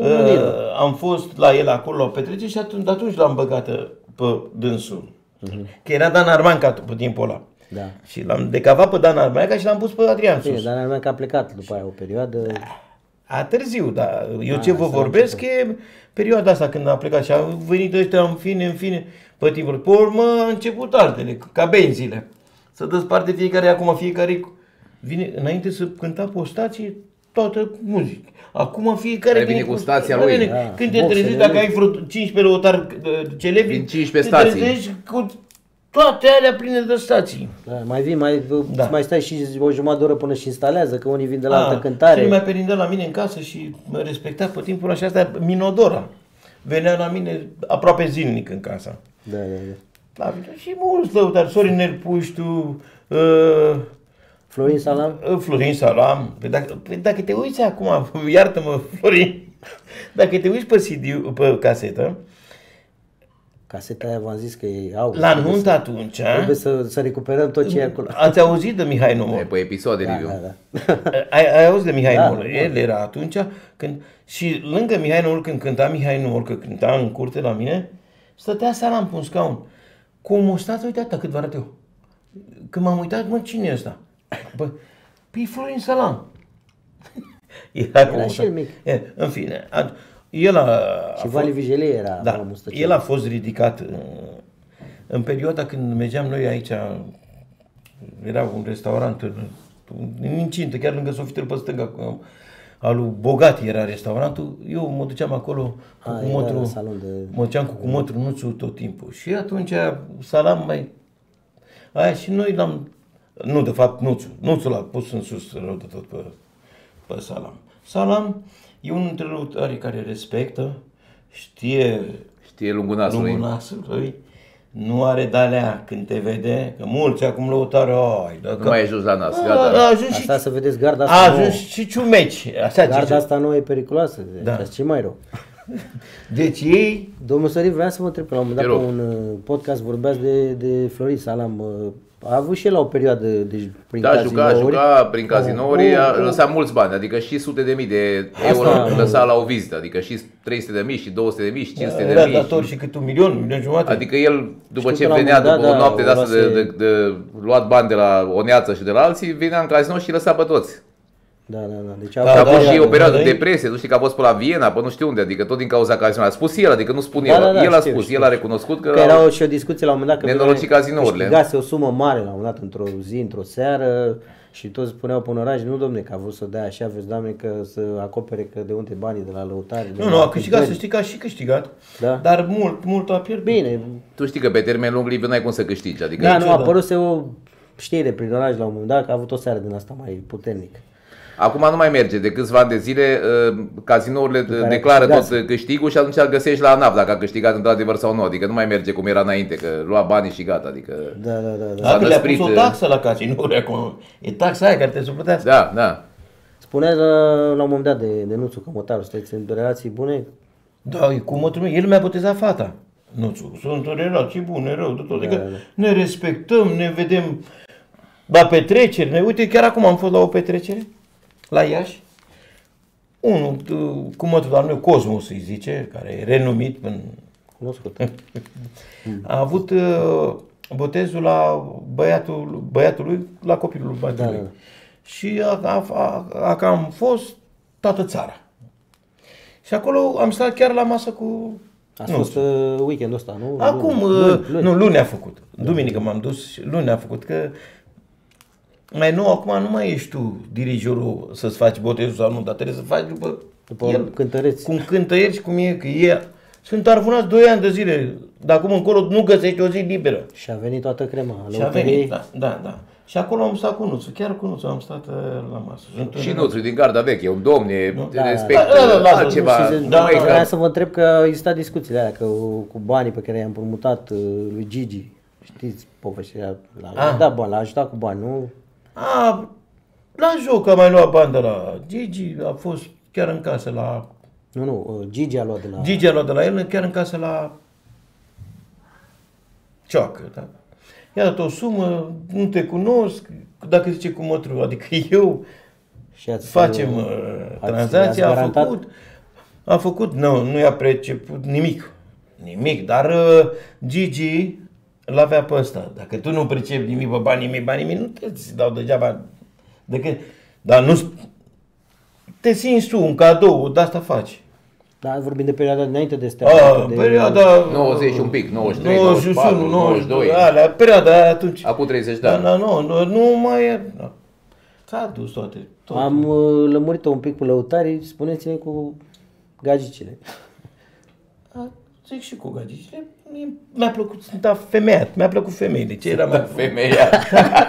B: am fost la el acolo la petrecere și atunci l-am băgat pe dânsul. Că era Dan Armanca pe timpul ăla.
A: Da.
B: Și l-am decavat pe Dan Armanca și l-am pus pe Adrian sus.
A: Dan Armanca a plecat după aia o perioadă...
B: A târziu, dar eu ce vă vorbesc e perioada asta când a plecat și a venit ăștia în fine, pe timpul. Pe urmă a început altele, ca benzile. Să desparte fiecare, acum fiecare vine, înainte să cânta pe o stație, toată muzică. Acum fiecare
C: vine cu stația lui.
B: Când te trezești, dacă ai vreo 15 lăutari celebri,
C: din 15 stații.
B: Te trezești cu toate alea pline de stații.
A: Da, mai vii, mai stai și o jumătate de oră până și instalează, că unii vin de la altă cântare.
B: Și mai perindea la mine în casă și mă respecta pe timpul ăla și asta Minodora. Venea la mine aproape zilnic în casa.
A: Da.
B: Și mulți lăutari, Sorin Nerpuștu,
A: Florin Salam?
B: Florin Salam. Dacă te uiți acum, iartă-mă Florin, dacă te uiți pe CD, pe casetă,
A: caseta aia v-am zis că ei au.
B: La nuntă atunci.
A: Trebuie să recuperăm tot ce e acolo.
B: Ați auzit de Mihai Nomor?
C: Pe episoade, Liviu.
B: Ai auzit de Mihai Nomor? El era atunci când... Și lângă Mihai Nomor, când cânta Mihai Nomor, că cânta în curte la mine, stătea Salam pe un scaun. Cu o mustață, uite atâta cât vă arăt eu. Când m-am uitat, mă, cine e ăsta? Păi Florin Salam.
A: Era și el mic.
B: În fine,
A: și Vali Vigelie era mustăcior.
B: El a fost ridicat în perioada când mergeam noi aici, era un restaurant în incintă, chiar lângă Sofitel pe stânga, al lui Bogati era restaurantul, eu mă duceam acolo cu cumotru, mă duceam cu cumotru Nuțu tot timpul. Și atunci Salam mai... Aia și noi l-am... Nu, de fapt, Nuțu l-a pus în sus rău de tot pe Salam. Salam e unul dintre lăutarii care respectă, știe
C: lungul nasului
B: lui, nu are de-alea când te vede, că mulți acum lăutari,
C: nu mai ai ajuns la nas,
A: asta să vedeți, garda asta
B: a ajuns și ciumeci.
A: Garda asta nouă e periculoasă, ce mai rău.
B: Deci ei...
A: Domnul Sorin, vreau să vă întreb, că la un moment dat pe un podcast vorbeați de Florin Salam. A avut și el la o perioadă prin cazinouri.
C: Juca prin cazinouri, a lăsat mulți bani, adică și sute de mii de euro lăsa la o vizită, adică și 300 de mii, și 200 de mii, și 500 de mii.
B: Era dator și cât 1 milion jumătate.
C: Adică el, după ce venea după o noapte de asta de luat bani de la Oneață și de la alții, venea în cazinou și lăsa pe toți.
A: Da. Deci
C: a fost și o perioadă de depresie, nu știi că a fost pe la Viena, pe nu știu unde, adică tot din cauza cazinourilor. A spus el, adică nu spun eu, el a spus, el a recunoscut că
A: era și o discuție la un moment dat că
C: nenorocit cazinourile.
A: Câștigase o sumă mare la un moment dat într-o zi, într-o seară și toți spuneau pe un oraș, nu domne, că a vrut să dea așa, vezi, Doamne, că să acopere că de unde banii de la lăutari.
B: Nu, a câștigat, să știi că a și câștigat, dar mult a pierdut.
A: Bine.
C: Tu știi că pe termen lung, Liviu, n-ai cum să câștigi, adică...
A: Da, nu, a apăruse o știre prin oraș la un moment dat, că a avut o seară din asta mai puternică.
C: Acum nu mai merge. De câțiva ani de zile cazinourile declară tot câștigul și atunci îl găsești la ANAF dacă a câștigat într-adevăr sau nu. Adică nu mai merge cum era înainte, că lua banii și gata. Adică
A: Da.
B: Dacă le-a pus o taxă la casinouri acum. E taxa aia care te suplătească.
C: Da.
A: Spunea la un moment dat de Nuțu Cămătaru, sunteți în relații bune?
B: Da, e cu mătrul meu. El mi-a botezat fata. Nuțu, sunt în relații bune, rău de tot. Adică ne respectăm, ne vedem la petreceri. Uite, chiar acum am fost la o petrecere la Iași. Unul cu mătrul al meu, Cosmos îi zice, care e renumit în...
A: Cunoscut.
B: A avut botezul la băiatul lui, la copilul băiatului.
A: Da.
B: Și am fost toată țara. Și acolo am stat chiar la masă cu...
A: Ați fost weekendul ăsta, nu?
B: Acum, luni a făcut. Duminică m-am dus, luni a făcut, că mai nou, acum nu mai ești tu dirijorul să-ți faci botezul sau nu, dar trebuie să faci după el,
A: cântăreți.
B: cum cântă el și cum e, că e... Sunt arvunați 2 ani de zile, de acum încolo nu găsești o zi liberă.
A: Și a venit toată crema.
B: Și a venit, da. Și acolo am stat cu Nuțu, chiar cu Nuțu am stat la masă.
C: Și Nuțu din garda veche, un domn, respect,
B: altceva.
A: Vreau să vă întreb că au existat discuțiile alea, că cu banii pe care i-am împrumutat lui Gigi, știți povestea, l-a ajutat cu bani, nu?
B: La joc a mai luat bani de la Gigi, a fost chiar în casă la...
A: Nu, Gigi a luat de la...
B: Gigi a luat de la el, chiar în casă la Cioacă, da? I-a dat o sumă, nu te cunosc, dacă zice cu mătrul, adică eu facem tranzacția, a făcut, nu i-a preceput nimic, dar Gigi l-avea pe ăsta. Dacă tu nu pricepi nimic pe bani, nu te-ți dau degeaba. Dar nu te simți tu, un cadou, de asta faci.
A: Da, vorbim de perioada dinainte de stea.
B: Perioada
C: 90 și un pic, 93, 94, 92.
B: Alea, perioada aia atunci.
C: Acum 30 de ani.
B: Nu mai e. S-a dus toate.
A: Am lămurit-o un pic cu lăutarii, spuneți-ne cu gagicile.
B: Zic și cu gagicile. Mi-a plăcut, sunt femeiat, mi-a plăcut femeile. Ce era mai
C: femeiat?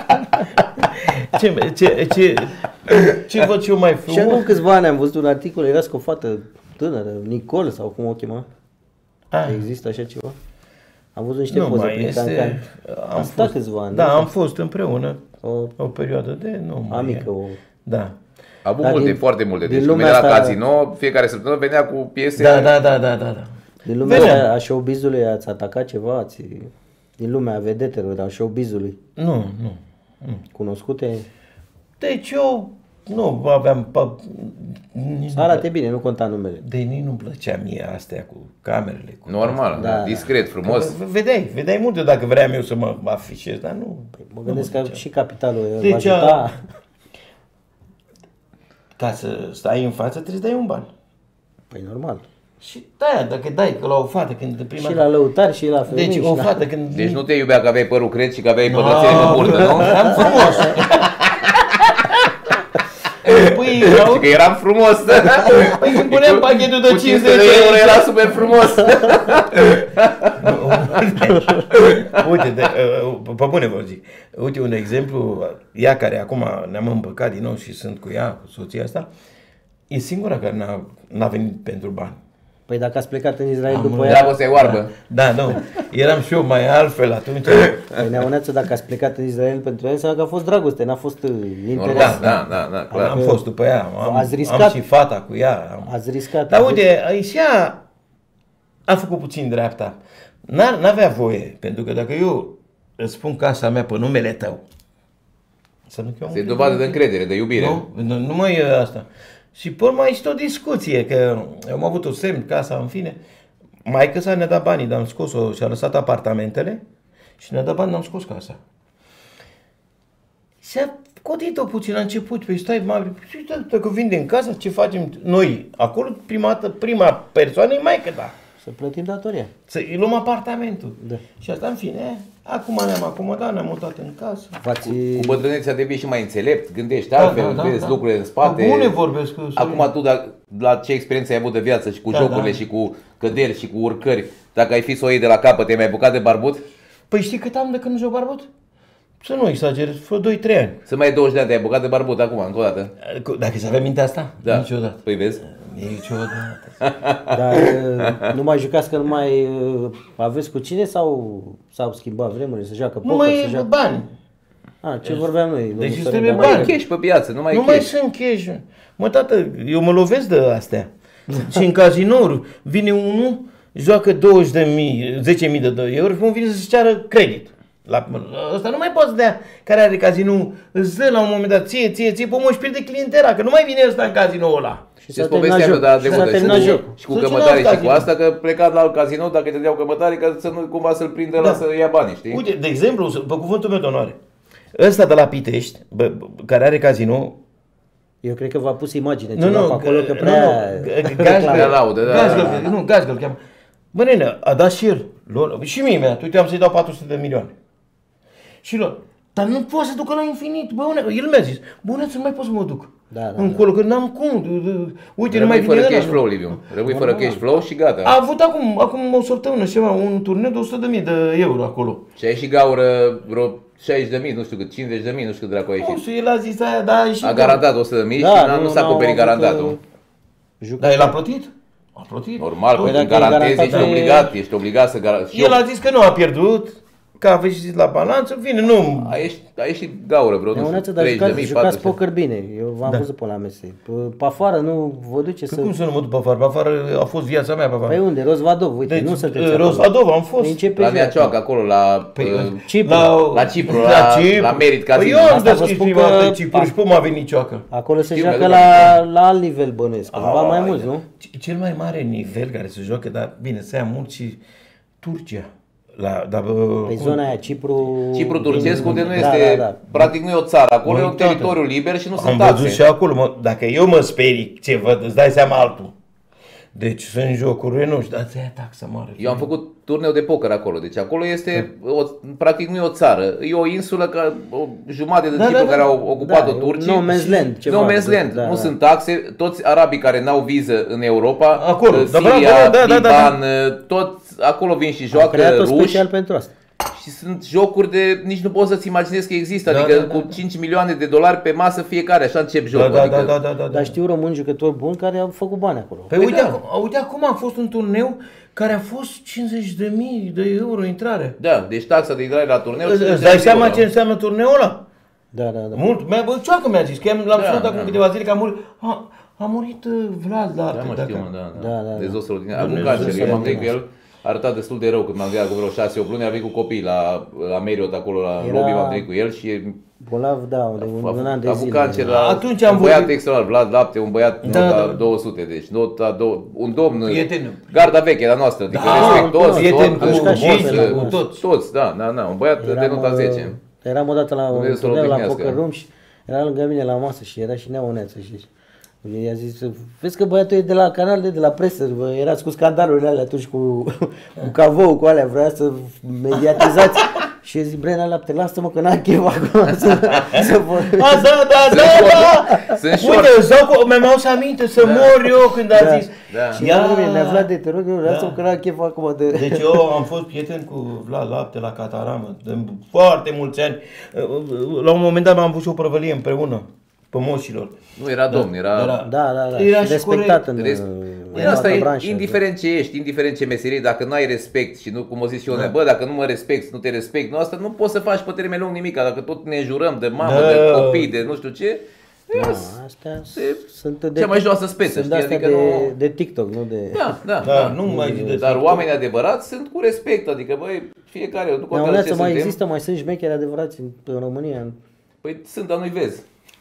B: Ce văd eu mai frumos?
A: Și acum câțiva ani am văzut un articol, erați cu o fată tânără, Nicole sau cum o chema. Există așa ceva? Am văzut niște poze prin Cancan. Am stat câțiva ani.
B: Da, am fost împreună o perioadă de...
A: Amică.
B: Da.
C: A avut foarte multe. Deci când venea la casino, fiecare săptămână venea cu piese...
B: Da.
A: Din lumea a showbizului ați atacat ceva? Din lumea vedetelor, a showbizului?
B: Nu.
A: Cunoscute?
B: Deci eu nu aveam...
A: Să arate bine, nu conta numele.
B: De nici nu-mi plăcea mie astea cu camerele.
C: Normal, discret, frumos.
B: Vedeai multe dacă vreau eu să mă afișez, dar nu...
A: Mă gândesc că și capitalul va ajuta.
B: Ca să stai în față trebuie să dai un ban.
A: Păi normal.
B: Și dacă dai că la o fată când prima...
A: Și la lăutari și la femei.
B: Deci o fată când...
C: Deci nu te iubea că aveai părul cret și că aveai pătrățele pe burtă, nu?
B: Eram frumos. Păi,
C: și că eram frumos.
B: Păi când puneam pachetul de 50
C: de euro era super frumos.
B: Uite, pe bune vă zic. Uite un exemplu, ea care acum ne-am împăcat din nou și sunt cu ea, cu soția asta, e singura care n-a venit pentru bani.
A: Păi dacă ați plecat în Israel după ea...
C: Dragostea e oarbă.
B: Da, nu. Eram și eu mai altfel atunci.
A: Păi Neoneață, dacă ați plecat în Israel pentru ea, înseamnă că a fost dragoste, n-a fost interes.
C: Da, clar.
B: Am fost după ea, am și fata cu ea.
A: Ați riscat.
B: Dar uite, și ea a făcut puțin dreapta. N-avea voie, pentru că dacă eu îți spun casa mea pe numele tău,
C: se dovadă de încredere, de iubire.
B: Nu mai e asta. Și pe urmă este o discuție, că am avut o semn, casa, în fine. Maică sa ne-a dat banii, dar am scos-o și a lăsat apartamentele și ne-a dat bani, am scos casa. Și a cotit-o puțin la început, păi stai, și dacă vindem casa, ce facem noi? Acolo prima persoană e maică, da.
A: Să plătim datoria.
B: Să-i luăm apartamentul.
A: Da.
B: Și asta, în fine, acum ne-am acomodat, ne-am mutat în casă.
C: Cu bătrânețea devii și mai înțelept, gândești altfel, vezi lucrurile în spate.
B: Bune vorbesc.
C: Acum tu, la ce experiență ai avut de viață și cu jocurile și cu căderi și cu urcări, dacă ai fi să o iei de la capăt, te-ai mai bucat de barbut?
B: Păi știi cât am de când nu joc barbut? să nu exagerez, vreo 2-3 ani.
C: Să mai ai 20 de ani, te-ai băgat de barbut acum, încă o dată.
B: Dacă să avem mintea asta?
C: Da.
B: Niciodată.
C: Păi vezi?
B: Niciodată.
A: Dar nu mai jucați că nu mai aveți cu cine sau s-au schimbat vremurile? Se joacă
B: Nu
A: poker,
B: mai
A: se
B: e
A: joacă...
B: bani.
A: Ce vorbeam noi?
B: Deci
A: domnul
B: îți
A: Sorin,
B: trebuie
A: dar-
C: Nu mai
B: bani.
C: e cash pe piață, nu mai e
B: Nu mai
C: cash.
B: sunt cash. Mă, tată, eu mă lovesc de astea. Și în cazinouri vine unul, joacă 10.000 de euro și vine să-și ceară credit. Ăsta nu mai poți să dea, care are cazinou, îți dă la un moment dat ție, pomă și pierde clientela, că nu mai vine ăsta în cazinoul ăla.
A: Și
C: Și
A: s-a
C: povestea
A: terminat
C: mea de
A: jocul. Și s-a terminat
C: mult
A: jocul.
C: și cu
B: Să
C: cămătare
B: cine
C: și cu
B: alt
C: asta, că plecat la alt cazinou, dacă te deau cămătare, ca să nu cumva să-l prindă la să ia banii, știi?
B: Uite, de exemplu, pe cuvântul meu de onoare, ăsta de la Pitești, care are cazinou,
A: Eu cred că v-a pus imagine
B: nu,
A: ceva
B: nu,
A: pe acolo, că
B: nu,
A: prea...
C: Prea laudă, da.
B: Gazgăl îl cheamă. Bă, nene, a dat și el, și mie mi-a dat, uite, am să-i dau 400 de milioane. Și lor, dar nu poate să ducă la infinit, bă, el mi-a zis, bă, nu mai pot să mă duc.
A: Da.
B: Încolo, că n-am cum, uite, nu mai
C: Rămâi
B: vine
C: fără
B: ăla.
C: cash flow, Liviu. Rămâi fără cash flow și gata.
B: A avut acum o săptămână ceva, un turneu de 100.000 de euro acolo.
C: Și ai și gaură vreo 60.000, nu știu cât, 50.000, nu știu cât dracu a
B: Nu
C: ieșit.
B: știu, el a zis aia, dar a ieșit.
C: A garantat 100.000 și nu s-a acoperit garantatul.
B: Dar el a plătit? A plătit.
C: Normal,
A: Păi
C: că
A: dacă
C: în garantezi
A: e garantat,
C: ești obligat să garantezi.
B: El a zis că nu a pierdut, că a ieșit la balanță, vine, nu.
C: A ieșit gaură vreo, nu
A: Neonață,
C: știu,
A: dar
C: 30.000,
A: jucați
C: 40.000.
A: poker bine. Eu v-am văzut pe la mese. Pe afară nu vă duce să...
B: Cum să nu mă duc pe afară? Pe afară a fost viața mea pe afară.
A: Păi unde? Rozvadov, uite, nu sunteți acolo.
B: Rozvadov am fost.
A: Începe
C: La
A: joacă.
C: Neacioaca, acolo, la
A: Cipru.
C: La Cipru, la Merit
B: Păi
C: Casino.
B: eu am
A: Asta vă
B: deschis
A: spun
B: prima
A: că-
B: dată Cipru și pe m-a venit cioacă.
A: Acolo se
C: Știu,
A: joacă
C: mi-aduc
A: la alt nivel, bănuiesc. Ba mai mulți, nu?
B: Cel mai mare nivel care se joacă, dar bine, să ia mult și Turcia.
A: Pe zona aia, Cipru...
C: Cipru turcesc, unde nu
A: Da,
C: este,
A: da, da.
C: practic nu e o țară, acolo e un
B: Uitată.
C: teritoriu liber și nu sunt
B: Am văzut și
C: taxe.
B: acolo, dacă eu mă sperii ce văd, îți dai seama altul. Deci sunt jocuri, nu știu, dar ți-aia taxă mare.
C: Eu am făcut turneu de poker acolo, deci acolo este, practic nu e o țară, e o insulă, ca o jumătate de Cipru care au ocupat-o turcii.
A: No Man's Land. ceva.
C: No Man's Land, nu sunt taxe, toți arabii care n-au viză în Europa,
B: Acolo, da,
C: Siria,
B: bravo, da,
C: Liban, toți acolo vin și
A: Am
C: joacă
A: creat-o
C: ruși.
A: special pentru asta.
C: Și sunt jocuri de, nici nu poți să-ți imaginezi că există,
B: Da,
C: adică
B: da, da,
C: cu 5 milioane de dolari pe masă fiecare, așa încep jocul.
B: Da,
C: adică,
B: da.
A: Dar știu români jucători buni care au făcut bani acolo.
B: Păi
C: Păi
B: uite,
C: da.
B: uite acum a fost un turneu care a fost 50.000 de euro intrare.
C: Da, deci taxa de intrare la turneu.
B: Îți dai seama ce înseamnă turneul ăla?
A: Da.
B: Mult. Cioacă mi-a zis, că l-am
C: Da,
B: sunat
C: da.
B: acum câteva zile că a murit. A murit Vlad la
C: Da, mă
B: dacă-
C: știu, mă, da.
A: Da.
C: De zos extraordinar. A avut
B: Dumnezeu
C: cancer,
B: să
C: eu m-am
A: ierte.
C: gândit cu el, a arătat destul de rău când m-am gândit cu vreo 6-8 luni, a venit cu copii la Marriott acolo, la
A: Era-
C: lobby, m-am gândit cu el și
A: Bolnav, da, de un an de
C: a avut
A: zile.
C: cancer la
B: Atunci am
C: un băiat
B: vorbit-
C: extraordinar, Vlad Lapte, un băiat
B: Da,
C: nota
B: da.
C: 200, deci un domn,
B: Prieten.
C: garda veche la noastră, adică
B: Da,
C: respectos,
B: prieten
C: tot,
B: cu
A: Mișcat și
B: Moise,
A: pe la-
B: cu toți.
C: toți, da, un băiat de nota 10.
A: Eram odată la un
C: Dumnezeu să-l
A: turneu la
C: odihnească.
A: Poker Room și era lângă mine la masă și era și Neoneață și i-a zis, vezi că băiatul e de la canal de la presă, bă, erați cu scandalurile alea atunci cu Cavou, cu alea, vrea să mediatizați. Și zic, Brena Lapte, lasă-mă că n-am chef acum să vă...
B: Da.
C: Sunt
B: Uite, mi-am să aminte să mor eu când a zis.
C: Da.
A: Și mi-a Vlad de te rog, eu lasă-mă că n-am chef acum de...
B: Deci eu am fost prieten cu Vlad Lapte la Cataramă de foarte mulți ani. La un moment dat am avut și o prăvălie împreună, pe moșilor.
C: Nu era domn, era...
A: Da,
B: Era
A: și
B: și
A: respectat
B: corect.
A: în
C: Asta
A: toată
C: e,
A: branșa.
C: indiferent ce ești, indiferent ce meserie, dacă nu ai respect și nu, cum o zis și eu, bă, dacă nu mă respecti, nu te respect, nu, asta nu poți să faci pe termen lung nimic, dacă tot ne jurăm de mamă,
B: Da.
C: de copii, de nu știu ce,
A: Da, astea sunt de...
C: cea mai joasă speță,
A: sunt
C: știi,
A: astea
C: adică
A: de,
C: nu...
A: de TikTok, nu de...
C: Da,
B: nu mai zi de
C: dar
B: TikTok.
C: oamenii adevărați sunt cu respect, adică, băi, fiecare, nu contează ce
A: Neoneață mai
C: suntem,
A: există, mai sunt șmecheri adevărați în România.
C: păi sunt, dar nu-i vezi.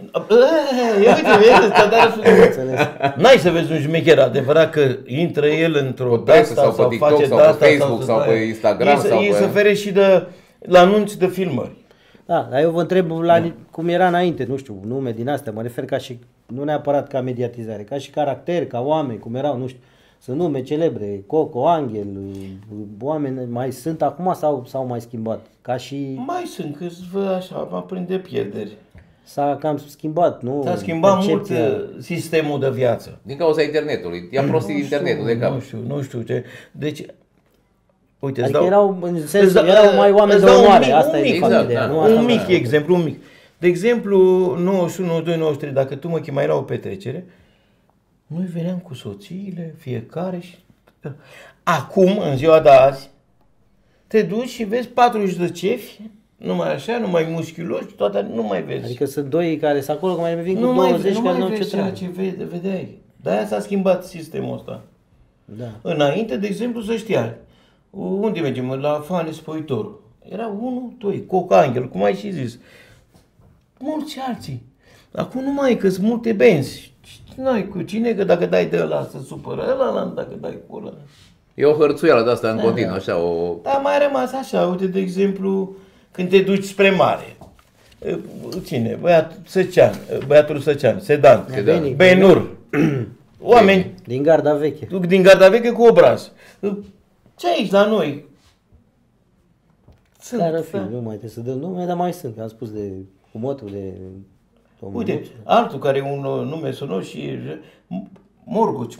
B: Uite, vezi,
A: Înțeles.
B: n-ai să vezi un șmecher adevărat că intră el într-o
C: Pe presă
B: de-asta
C: sau pe TikTok
B: face
C: sau pe
B: de-asta
C: Facebook sau pe Instagram sau
B: ei
C: pe-
B: se fere și de la anunți de filmări.
A: Da, dar eu vă întreb cum era înainte, nu știu, nume din astea, mă refer ca și, nu neapărat ca mediatizare, ca și caracteri, ca oameni, cum erau, nu știu, sunt nume celebre, Coco, Angel, oameni mai sunt acum sau s-au mai schimbat? Ca și
B: Mai sunt câțiva așa, mă prinde pierderi.
A: s-a cam schimbat, nu?
B: S-a schimbat mult
A: Percepția.
B: sistemul de viață.
C: Din cauza internetului, ia prostii internetul de cap.
B: Nu știu ce. Deci, Uite,
A: Adică erau, în sensul, erau mai oameni de onoare, asta e familia.
B: Un mic exemplu, un mic. De exemplu, 91, 92, 93, dacă tu mă chemai la o petrecere, noi veneam cu soțiile, fiecare și... Acum, în ziua de azi, te duci și vezi 40 de cefi, numai așa, numai musculoși, toate nu mai vezi.
A: Adică sunt doi care sunt acolo, că mai vin cu 20 care nu ce treabă.
B: Ce vedeai. De-aia s-a schimbat sistemul ăsta.
A: Da.
B: Înainte, de exemplu, să știa, unde mergem? La Fane Spăitorul. Era 1, 2, Cocangel, cum ai și zis. Mulți alții. Acum nu mai e, că sunt multe benzi. N-ai cu cine, că dacă dai de ăla să supără ăla, dacă dai cu ăla.
C: E o hărțuială de asta în continuu, așa o...
B: Dar mai rămas așa, uite, de exemplu, când te duci spre mare. Cine? Băiatul Săcean, Sedan, Benur. Oameni
A: din garda veche.
B: Din garda veche cu obraz. Ce aici la noi?
A: Care fi, nu mai trebuie să dăm nume, dar mai sunt, am spus de Cumotul, de...
B: Uite, altul care e un nume sonos și Murguci.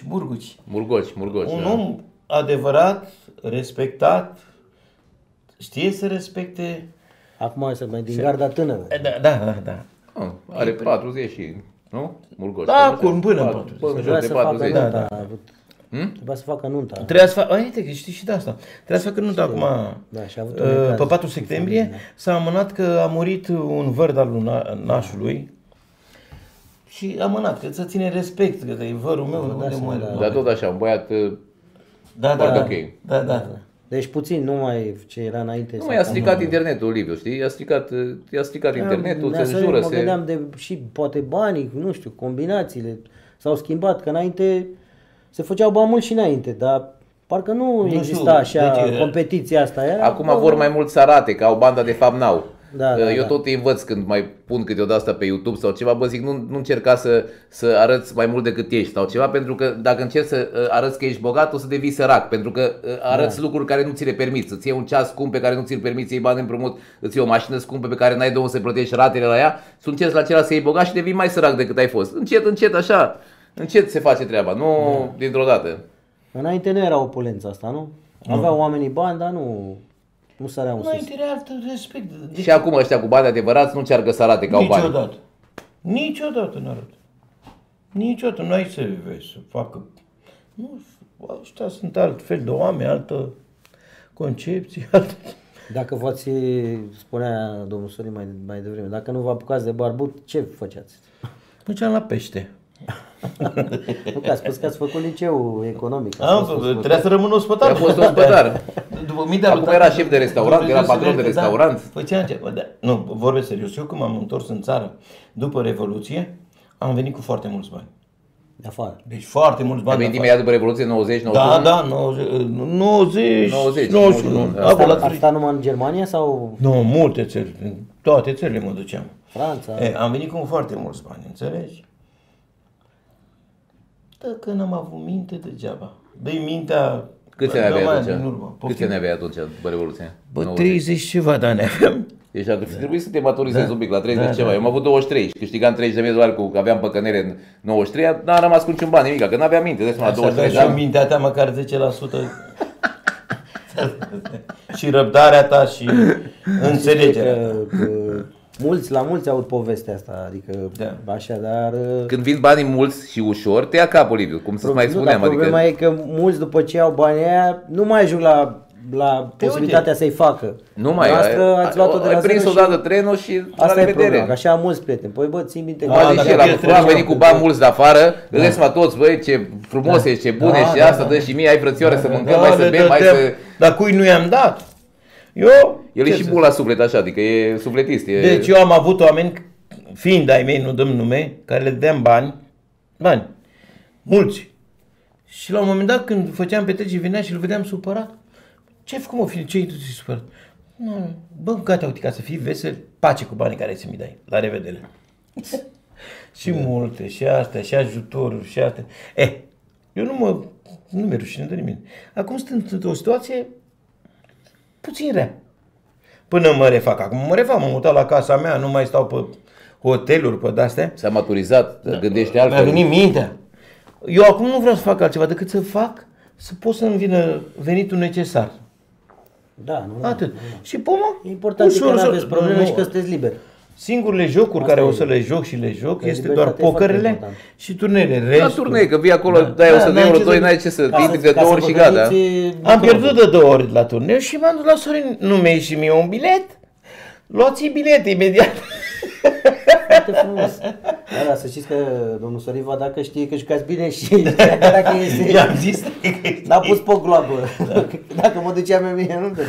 B: Un om adevărat, respectat, știe să respecte.
A: Acum să mai din garda tânără.
B: Da.
C: Are 40 și, nu? Murgoci.
B: Da, până în 40.
A: Trebuia să facă nunta. Trebuia să facă nunta. Trebuia să facă,
B: uite că știi și de asta. Trebuia să facă nunta acum, pe 4 septembrie, s-a amânat că a murit un văr al nașului. Și amânat, că să ține respect, că e vărul meu, unde moare.
C: Dar tot așa, un băiat ok.
B: Da.
A: Deci puțin, nu mai ce era înainte.
C: Nu mai a stricat internetul, Liviu, știi? I-a stricat internetul, cenzură.
A: Mă gândeam de și poate banii, nu știu, combinațiile s-au schimbat, că înainte se făceau bani mult și înainte, dar parcă nu exista așa competiția asta.
C: Acum vor mai mult să arate, că au banda de fapt n-au. Eu tot îi învăț când mai pun câteodată asta pe YouTube sau ceva, zic, nu încerca să arăți mai mult decât ești sau ceva, pentru că dacă încerci să arăți că ești bogat, o să devii sărac, pentru că arăți lucruri care nu ți le permiți. Îți iei un ceas scump pe care nu ți-l permiți, iei bani împrumut, îți iei o mașină scumpă pe care n-ai de unde să plătești ratele la ea, să încerci la celălalt să iei bogat și devii mai sărac decât ai fost. Încet, așa, încet se face treaba, nu dintr-o dată.
A: Înainte nu era opulența asta, nu? Aveau oamenii bani, dar nu săreau în sus.
B: Înainte era alt respect.
C: Și acum ăștia cu bani adevărați nu încearcă să arate că au bani.
B: Niciodată nu arată. Niciodată nu ai să vezi să facă. Nu, ăștia sunt altfel de oameni, altă concepție, altă...
A: Dacă v-ați, spunea domnul Sorin mai devreme, dacă nu vă apucați de barbut, ce făceați?
B: Făceam la pește.
A: Nu, că ați spus că ați făcut liceu economic.
B: Trebuia să rămân ospătar.
C: A fost ospătar. Acum era șef de restaurant, era patron de restaurant.
B: Făceam ceva. Nu, vorbesc serios. Eu când m-am întors în țară după Revoluție, am venit cu foarte mulți bani.
A: De afară.
B: Deci foarte mulți bani.
C: Ai venit imediat după Revoluție, 90, 91?
B: Da, 91.
A: Ați stat numai în Germania sau?
B: Nu, multe țări. În toate țările mă duceam.
A: Franța?
B: Am venit cu foarte mulți bani, înțelegi? Dacă n-am avut minte, degeaba. Dă-i mintea...
C: Câți ani aveai atunci? Câți ani aveai atunci după Revoluție?
B: 30 ceva de ani aveam.
C: Deci ar trebui să te maturizezi un pic la 30 ceva. Eu am avut 23 și câștigam 30.000 de dolari cu că aveam păcănere în 93, n-am rămas cu niciun bani, nimic, că n-aveam minte. Deci la 23
B: și mintea ta măcar 10% și răbdarea ta și înțelegerea.
A: La mulți aud povestea asta, adică așa, dar...
C: Când vin banii mulți și ușor, te ia capul, Liviu, cum să mai spuneam.
A: Problema e că mulți după ce au banii aia nu mai ajung la posibilitatea să-i facă.
C: Nu mai
A: ați luat-o de la
C: ai prins odată trenul și la revedere.
A: Așa am mulți prieteni. Păi bă, ții minte.
C: Am venit cu bani mulți de afară, vedeți-mă toți, băi, ce frumos ești, ce bun ești și asta, dă și mie, ai frățioare să mâncăm, mai să bem, mai să...
B: Dar cui nu i-am dat?
C: El e și bun la suflet, așa, adică e sufletist.
B: Deci eu am avut oameni, fiind ai mei, nu dăm nume, care le dădeam bani, mulți. Și la un moment dat, când făceam petreceri, venea și îl vedeam supărat. Ce-ai făcut, mă, fie, ce-ai tu supărat? Bă, gata, uite, ca să fii vesel, pace cu banii care ți-mi dai. La revedere. Și multe, și astea, și ajutoruri, și astea. Eu nu mi-e rușine de nimeni. Acum sunt într-o situație puțin rea. Până mă refac. Acum mă refac, m-am mutat la casa mea, nu mai stau pe hoteluri, pe de-astea.
C: S-a maturizat, gândește altfel.
B: Mi-a venit mintea. Eu acum nu vreau să fac altceva decât să fac să pot să-mi vină venitul necesar.
A: Da, nu.
B: Atât. Și păi,
A: E important că nu aveți probleme
B: nu.
A: și că sunteți liberi.
B: Singurele jocuri
A: Asta
B: care
A: e.
B: o să le joc și le joc
A: Că
B: este doar
A: libertatea e foarte
B: pokerele
A: importantă.
B: și turnele.
C: La
B: Restul.
C: turnee, că vii acolo, dai 100 de euro, 2, n-ai ce să intri de 2 ori și gata.
B: Am pierdut de 2 ori la turneu și m-am dus la Sorin. Nu mi-a ieșit mie un bilet? Luați bilet imediat.
A: Foarte frumos. Da, să știți că domnul Sorin va dacă știe că jucați bine și dacă este...
B: I-am zis.
A: N-a pus pe gloabă. Dacă mă duceam eu mie, nu?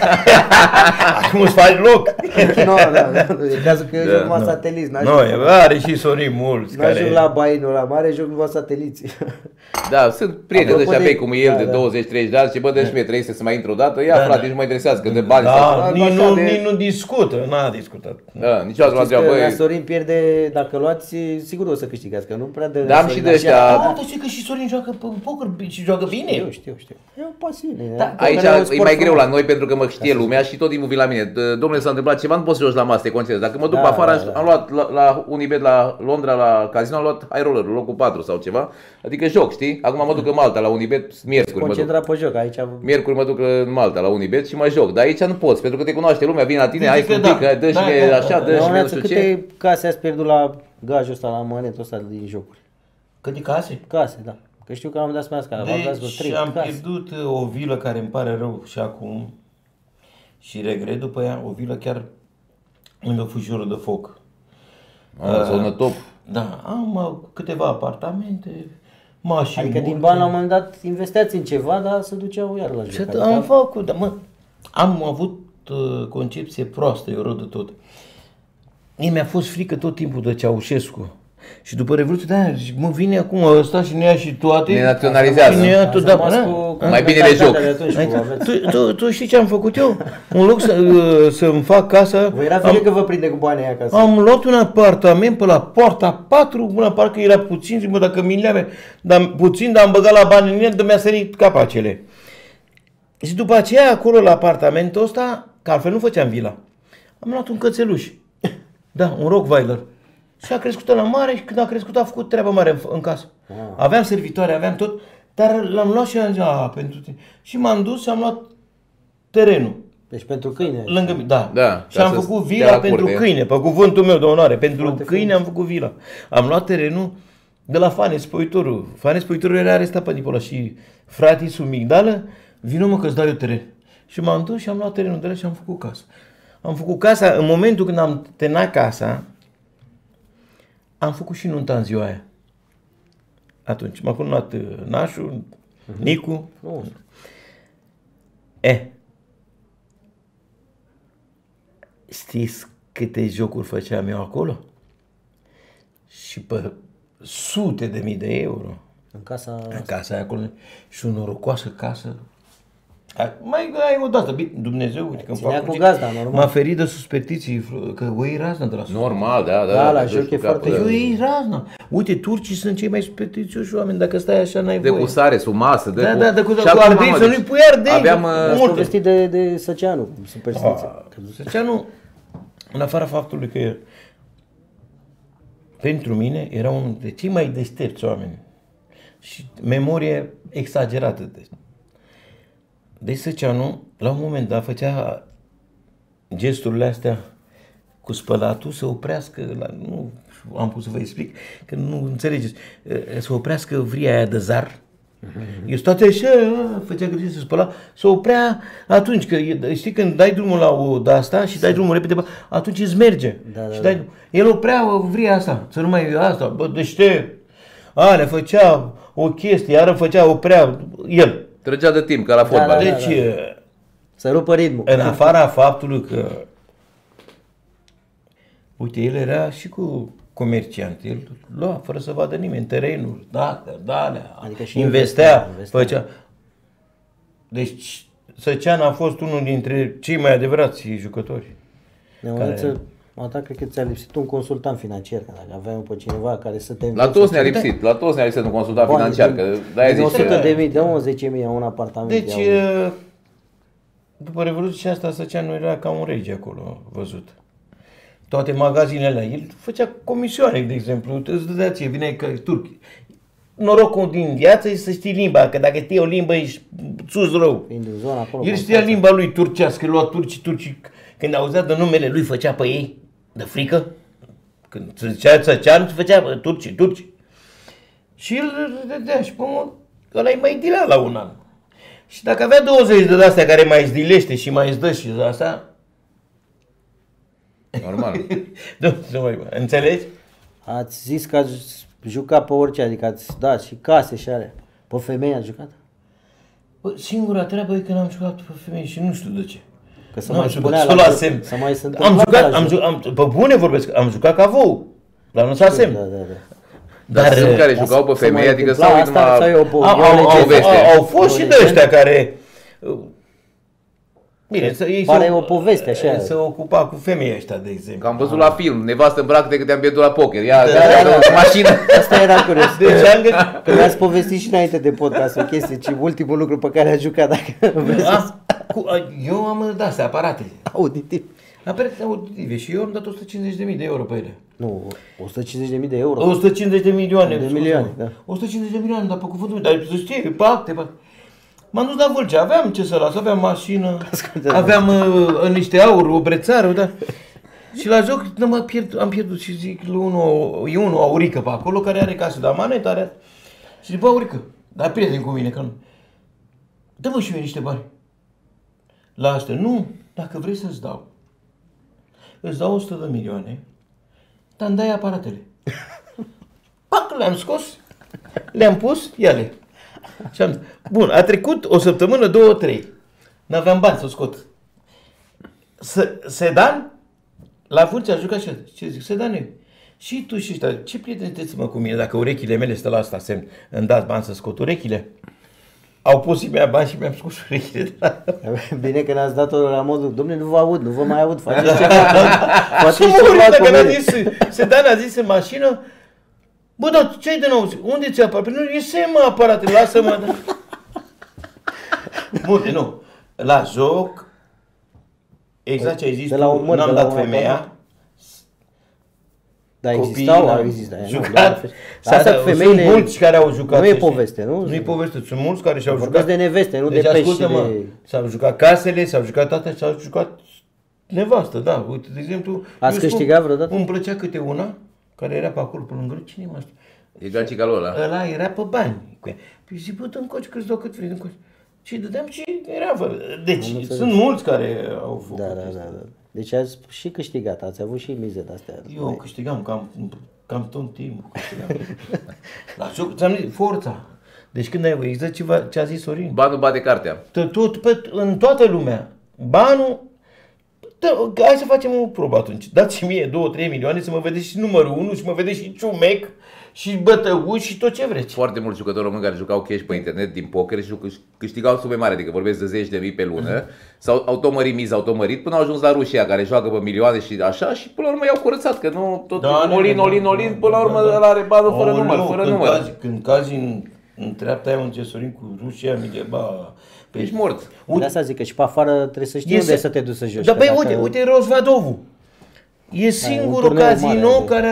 B: Acum îți faci loc.
A: Nu, e cazul că eu joc numai sateliți.
B: Nu, are și Sorin mulți.
A: N-a joc la bainul la mare, joc numai sateliți.
C: Da, sunt prieteni
A: Apropo
C: ăștia
A: de-
C: vei cum e el
A: da,
C: de 20-30 de ani și bă, deci mie trebuie să mai intru o dată. Ia frate, nici nu mă interesează că de bani
B: Da,
C: sau
B: nici nu discută, n-a discutat.
C: Da, niciodată nu
A: Știți
C: întreabă,
A: că
C: băi,
A: Sorin pierde, dacă luați, sigur o să câștigați, că nu prea dă...
C: Da, am
A: Sorin
C: și de
A: așa.
C: ăștia.
B: Da, dar știi că și Sorin joacă pe poker și joacă bine.
A: Știu. E o pasiune.
B: Da,
C: aici
A: Pokerul un
C: e
A: sport
C: mai greu
A: frumos.
C: la noi pentru că mă știe lumea și tot timpul vin la mine. Domnule, s-a întâmplat ceva, nu poți să joci la masă, te concentrezi. Dacă mă duc
A: Da,
C: pe afară,
A: da.
C: am luat la Unibet la Londra, la casino, am luat high roller, locul 4 sau ceva. Adică joc, știi? Acum mă duc în Malta la Unibet, miercuri mă duc.
A: Concentra pe joc, aici...
C: Miercuri mă duc în Malta la Unibet și mă joc. Dar aici nu poți, pentru că te cunoaște lumea, vine la tine,
B: Zice
C: hai
B: că
C: un
B: da.
C: pic, dă și
B: Da,
C: mie
B: da,
C: așa,
B: da.
C: dă și mie nu
A: Leoneață,
C: știu ce.
A: câte case ați pierdut la gajul ăsta, la monetul ăsta din jocuri?
B: Cât de case?
A: Case, da. Că știu că am dat spune că am dat vreo 3
B: Deci am
A: case.
B: pierdut o vilă care îmi pare rău și acum și regret după ea, o vilă chiar lângă fujurul de foc.
C: Zonă top.
B: Da, am câteva apartamente, mașini.
A: Adică din
B: multe.
A: bani la un moment dat investeați în ceva, dar se duceau iar la
B: Și
A: joc.
B: am făcut, dar mă, am avut concepție proastă, eu rău de tot. Mie mi-a fost frică tot timpul de Ceaușescu. Și după Revoluție, da, mă vine acum ăsta și ne ia și toate.
C: Ne naționalizează.
B: Și ne ia tot, da,
C: Mai bine le joc.
B: Tu știi ce am făcut eu? În loc să-mi fac casa,
A: Vă era frică că vă prinde cu banii aia acasă.
B: am luat un apartament pe la poarta 4, una parcă era puțin, zic, bă, dacă mi-le dar puțin, dar am băgat la bani în el, de mi-a sărit capacele. Și după aceea, acolo la apartamentul ăsta, că altfel nu făceam vila, am luat un cățeluș. Da, un Rottweiler. Și a crescut la mare și când a crescut a făcut treaba mare în casă. Aveam servitoare, aveam tot, dar l-am luat și am zis, pentru tine. Și m-am dus și am luat terenul.
A: Deci pentru câine.
B: Lângă mine, da.
C: Da,
B: Și
C: ca
B: am
C: să
B: făcut
C: stea
B: vila
C: la
B: pentru
C: curte.
B: câine, pe cuvântul meu de onoare. Pentru
A: Foarte
B: câine am făcut vila. Am luat terenul de la Fane Spăitorul. Fane Spăitorul era arestat pe tipul ăla și fratii sub migdală, vină mă că-ți dau eu teren. Și m-am dus și am luat terenul de la și am făcut casă. Am făcut casa, în momentul când am terminat casa, am făcut și nunta în ziua aia. Atunci m-a cununat nașul, Nicu. Știți câte jocuri făceam eu acolo? Și pe sute de mii de euro.
A: În casa...
B: În casa aia acolo. Și o norocoasă casă. Mai ai o dată, bine, Dumnezeu, uite că îmi
A: Ținea
B: fac
A: cu gazda, normal.
B: m-a ferit de suspectiții, că o iei razna de la sus.
C: Normal, da.
A: Da, la
C: dă
A: joc
C: și cu
A: e foarte-
C: capul,
B: Eu
C: da.
B: iei razna. Uite, turcii sunt cei mai suspecticioși oameni, dacă stai așa n-ai
C: De
B: voie.
C: cu sare, sub masă, de
B: Da, da, cu
C: Și acum,
B: ardei,
C: mă,
B: să
C: deci
B: nu-i pui ardei.
C: Aveam,
A: Ați
B: multe.
A: povestit de Săceanu, cu superstiție.
B: Săceanu, în afara faptului că pentru mine era unul dintre cei mai deștepți oameni și memorie exagerată. Deci Săceanu, la un moment dat, făcea gesturile astea cu spălatul să oprească, nu am pus să vă explic, că nu înțelegeți, să oprească vria aia de zar. Eu toate așa, făcea grijă să spăla, să oprea atunci, că știi când dai drumul la o de asta și dai drumul repede, atunci îți merge.
A: Da,
B: Și dai, el oprea vria asta, să nu mai asta, bă, deștept. Le făcea o chestie, iară făcea, oprea el.
C: Trăgea de timp, ca la fotbal.
B: Deci,
A: Să rupă ritmul.
B: în afara faptului că, uite, el era și cu comerciant, el lua fără să vadă nimeni terenul, alea,
A: Adică și
B: investea,
A: investea.
B: făcea. Deci Săcean a fost unul dintre cei mai adevărați jucători.
A: Neoneță, a ta cred că ți-a lipsit un consultant financiar, că dacă aveam pe cineva care să te...
C: La toți ne-a lipsit, un consultant
A: Bani,
C: financiar, că de-aia
A: din
C: zice...
A: 100 de mii, de 10.000 un apartament.
B: Deci,
A: iau.
B: după Revoluția asta, Săceanu era ca un rege acolo, văzut. Toate magazinele alea. El făcea comisioane, de exemplu. Îți dădea ție, vine că turc. norocul din viață e să știi limba, că dacă știi o limbă ești sus rău.
A: Fiind în zona acolo.
B: El știa limba lui turcească, lua turcii, când auzea de numele lui făcea pe ei, de frică. Când se zicea Țăcean, se făcea turci. Și el râdea și până ăla e mai dilea la un an. Și dacă avea 20 de astea care mai zdilește și mai îți dă și de asta,
C: Normal.
B: nu mai înțelegi?
A: Ați zis că ați jucat pe orice, adică ați dat și case și alea. Pe femei ați jucat?
B: Bă, singura treabă e că n-am jucat pe femei și nu știu de ce.
A: Că să
B: N-am
A: mai
B: jucat,
A: spunea
B: să la semn.
A: să mai se
B: Am
A: întâmpla
B: jucat, pe bune vorbesc, am jucat ca vou. La nu s-a semn.
A: Da.
C: Dar sunt care jucau pe
A: se mai
C: femei, adică
A: întâmpla
C: sau
A: asta, sau e
C: numai...
A: o
C: poveste.
B: Au fost și de ăștia care... Bine, ei
A: pare o poveste așa.
B: se ocupa cu femeia ăștia, de exemplu.
C: Că am văzut la film, nevastă îmbracă-te că te-am pierdut la poker. Ia,
A: Da.
C: mașină.
A: Asta era curios.
B: Deci am gândit...
A: Că mi-ați povestit și înainte de podcast o chestie, ci ultimul lucru pe care a jucat, dacă vreți să
B: Eu am de-astea aparate.
A: auditiv.
B: Aparate auditive și eu am dat 150.000 de euro pe ele.
A: Nu, 150.000 de euro.
B: 150 de milioane.
A: De milioane, da.
B: 150 de milioane, dar pe cuvântul meu, dar să știi, pe acte. M-am dus la Vâlcea, aveam ce să las, aveam mașină, aveam niște aur, o brețară, da. Și la joc am pierdut și zic, e unul Aurică pe acolo, care are casă de amanet, are. Și zic, bă, Aurică, dar prieten cu mine, că nu. Dă-mă și mie niște bani. La asta, nu, dacă vrei să-ți dau. Îți dau 100 de milioane, dar îmi dai aparatele. Pac, le-am scos, le-am pus, ia-le. Și am zis, bun, a trecut o săptămână, 2-3. N-aveam bani să scot. Sedan, la Vâlcea a jucat și ce zic, Sedane, și tu și ăștia, ce prieteni sunteți mă cu mine dacă urechile mele stă la asta semn, îmi dați bani să scot urechile? Au pus și mi-a bani și mi-am scos urechile.
A: Bine că n-ați dat-o la modul, dom'le, nu vă aud, nu vă mai aud, faceți ceva.
B: Și dacă mi-a zis, Sedan a zis în mașină, bă, dar ce-ai de nou? Unde ți-a aparat? Nu, e semn, mă, aparate, lasă-mă. Bun, nu. La joc, exact ce ai zis
A: de la un
B: tu,
A: măr,
B: n-am
A: de la
B: dat
A: un
B: femeia.
A: aparat. Da,
B: Copiii
A: existau,
B: n-am
A: există.
B: jucat.
A: Asta cu femeile,
B: sunt mulți care au jucat.
A: nu e poveste, nu?
B: Nu e poveste, sunt mulți care și-au
A: Vorbesc
B: jucat.
A: de neveste, nu
B: Deci
A: de pești și
B: ascultă-mă,
A: de...
B: s-au jucat casele, s-au jucat toate, s-au jucat nevastă, da. Uite, de exemplu,
A: Ați câștigat vreodată?
B: Îmi plăcea câte una, care era pe acolo, pe lângă, cine mă știu?
C: E Gancica lui ăla.
B: Ăla era pe bani. Păi zic, bă, dă-mi coci că-ți dau cât vrei, dă-mi coci. Și dădeam ce era, bă. Deci, sunt mulți care au făcut
A: Da. Deci ați și câștigat, ați avut și mize de-astea.
B: Eu câștigam cam tot timpul. La joc, ți-am zis, forța. Deci când ai exact ce a zis Sorin.
C: Banul bate cartea.
B: În toată lumea. Banul, hai să facem o probă atunci. Dați-mi mie 2-3 milioane să mă vedeți și numărul 1 și mă vedeți și ciumec și bătăuși și tot ce vreți.
C: Foarte mulți jucători români care jucau cash pe internet din poker și câștigau sume mari, adică vorbesc de 10.000 pe lună. S-au automărit miza, automat până au ajuns la rușii care joacă pe milioane și așa și până la urmă i-au curățat, că nu tot olin, până la urmă ăla are banul fără număr.
B: Când cazi în treapta aia unde Sorin cu Rusia, mi de ba...
C: Ești mort.
A: De asta zic că și pe afară trebuie să știi unde să te duci să joci.
B: Da, băi, uite Rosvadovul. E singurul casino care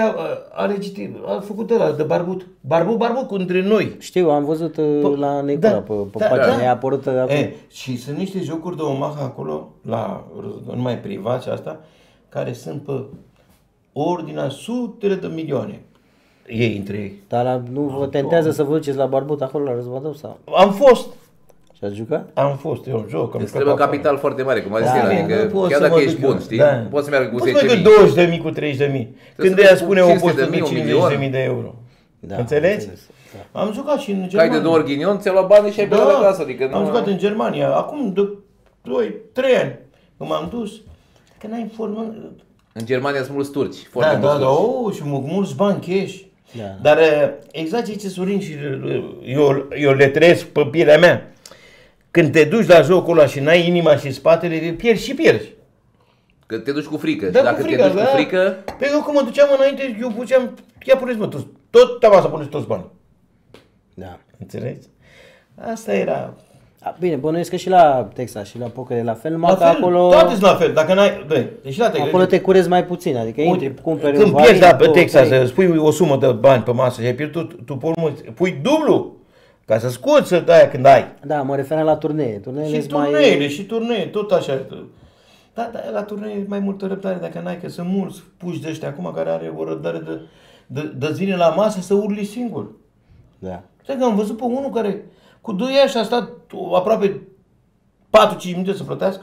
B: a făcut ăla de barbut. Barbut între noi.
A: Știu, am văzut la Necura pe pagina, i-a apărut acum.
B: Și sunt niște jocuri de Omaha acolo, numai privat și asta, care sunt pe ordinea sutele de milioane. Ei între ei.
A: Dar nu vă tentează să vă duceți la barbut acolo la Răzvadov sau?
B: Am fost.
A: Și ați jucat?
B: Am fost, eu joc.
C: Îți trebuie capital foarte mare, cum a zis el, adică chiar dacă ești bun, știi, poți să meargă cu 10.000.
B: Poți să mergi cu 20.000, cu 30.000. Când ea spune o postă de 50.000 de euro. Înțelegi? Am jucat și în Germania.
C: Cai de 2 ori ghinion, ți-a luat bani și ai plecat acasă.
B: Am jucat în Germania, acum de 2-3 ani, când m-am dus. Că n-ai informat.
C: În Germania sunt mulți turci, foarte mulți turci.
B: Și mulți bani cash. Dar exact ce zice Sorin și eu le trăiesc pe pielea mea. Când te duci la jocul ăla și n-ai inima și spatele, pierzi.
C: Că te duci cu frică.
B: Da,
C: și dacă te duci cu frică...
B: Pe eu când mă duceam înainte, eu puneam, ia puneți mă toți, tot teama să puneți toți bani.
A: Da.
B: Înțelegi? Asta era.
A: Bine, bănuiesc că și la Texas și la poker e la fel, numai
B: La
A: că
B: fel,
A: acolo,
B: toate sunt la fel. Dacă n-ai, bă, deci la Texas.
A: acolo te curezi mai puțin, adică intri, cumperi
B: Când
A: un
B: pierzi
A: varin,
B: pe
A: două,
B: Texas,
A: trei.
B: spui o sumă de bani pe masă și ai pierdut, tu pui dublu ca să scoți de aia când ai.
A: Da, mă referam la turnee. Turneele
B: Și
A: sunt mai...
B: turneile, și turnee, tot așa. Da, la turnee e mai multă răbdare dacă n-ai, că sunt mulți puși de ăștia acum care are o răbdare de-ți vine la masă să urli singur.
A: Da.
B: Stai că am văzut pe unul care cu 2 ani și a stat aproape 4-5 minute să plătească.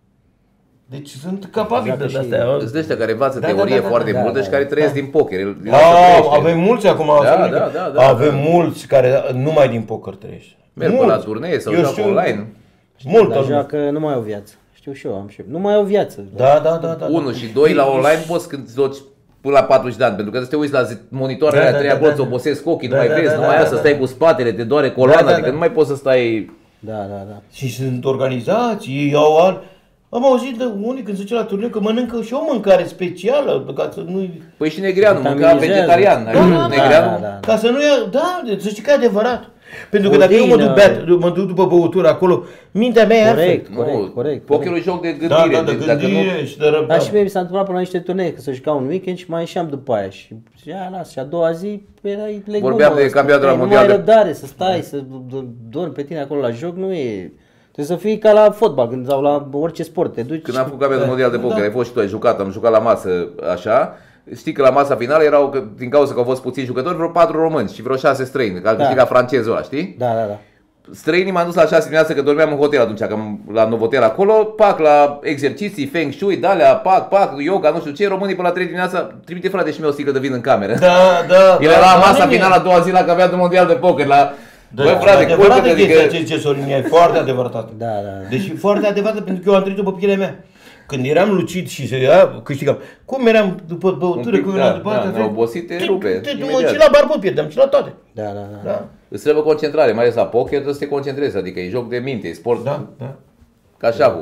B: Deci sunt capabili
A: Joacă
B: de
C: Sunt
B: astea.
C: de ăștia care învață
B: Da,
C: teorie
B: da,
C: foarte
A: da,
C: multă
A: da,
C: și care
A: da.
C: trăiesc din poker. El lasă trăiește.
B: Avem mulți acum.
C: Da,
B: să zic,
C: da,
B: avem mulți care numai din poker trăiește.
C: Merg pe la turnee sau
B: Eu
C: joacă
B: știu
C: online.
B: Multă
A: Dar
B: lume.
A: joacă, nu mai au viață. Știu și eu, am și eu. Nu mai au viață.
B: Da.
C: 1 și 2 la online poți când îți duci până la 40 de ani, pentru că să te uiți la monitoarele alea 3 acolo, îți obosesc ochii, nu mai vezi, nu mai ai să stai cu spatele, te doare coloana, adică nu mai poți să stai...
A: Da.
B: Și sunt organizații, ei au Am auzit de unii când se duce la turneu că mănâncă și o mâncare specială, ca să nu
C: Păi și Negreanu mânca
A: Vitaminizează.
C: vegetarian. Negreanu,
A: Da.
B: ca să nu ia, da, să știi că e adevărat. Pentru că dacă eu mă duc după băutură acolo, mintea mea e altfel.
A: Corect.
C: Pokerul e joc de gândire.
B: Da, de
C: dacă nu-
B: gândire și de
A: Dar
B: răbdare.
A: și mie mi s-a întâmplat până la niște turnee, că să jucau un weekend și mai ieșeam după aia și a doua zi erai legumă.
C: Vorbeam de campionatul la
A: Nu
C: mondial
A: mai
C: de-
A: ai răbdare să stai, să dormi pe tine acolo la joc, nu e... Trebuie să fii ca la fotbal, când sau la orice sport, te duci...
C: Când am făcut campionatul mondial de poker,
B: Da.
C: ai fost și tu, ai jucat, am jucat la masă așa. Știi că la masa finală erau, din cauza că au fost puțini jucători, vreo 4 români și vreo 6 străini, că a câștigat francezul ăla, știi?
A: Da.
C: Străinii m-am dus la 6 dimineața, că dormeam în hotel atunci, că la Novotel acolo, pac la exerciții, feng shui, dalea, pac, yoga, nu știu ce, românii până la 3 dimineața, trimite frate și meu o sticlă de vin în cameră.
B: Da.
C: El era la masa finală a doua zi la campionatul mondial de poker, la...
B: Da,
C: Băi, frate,
B: adevărată
C: culcă-te,
B: chestia
C: adică...
B: ce zice Sorin, e foarte adevărată.
A: Da.
B: Deci foarte adevărată pentru că eu am trăit-o pe pielea mea. Când eram lucid și câștigam, cum eram după băutură,
C: Un pic,
B: cum eram
C: da,
B: după
C: da,
B: altă,
C: ne obosit, te rupe,
B: Mă
C: imediat.
B: și la barbă pierdeam, și la toate.
A: Da.
B: Da,
C: Îți trebuie concentrare, mai ales la poker, trebuie să te concentrezi, adică e joc de minte, e sport
B: da.
C: ca șahul.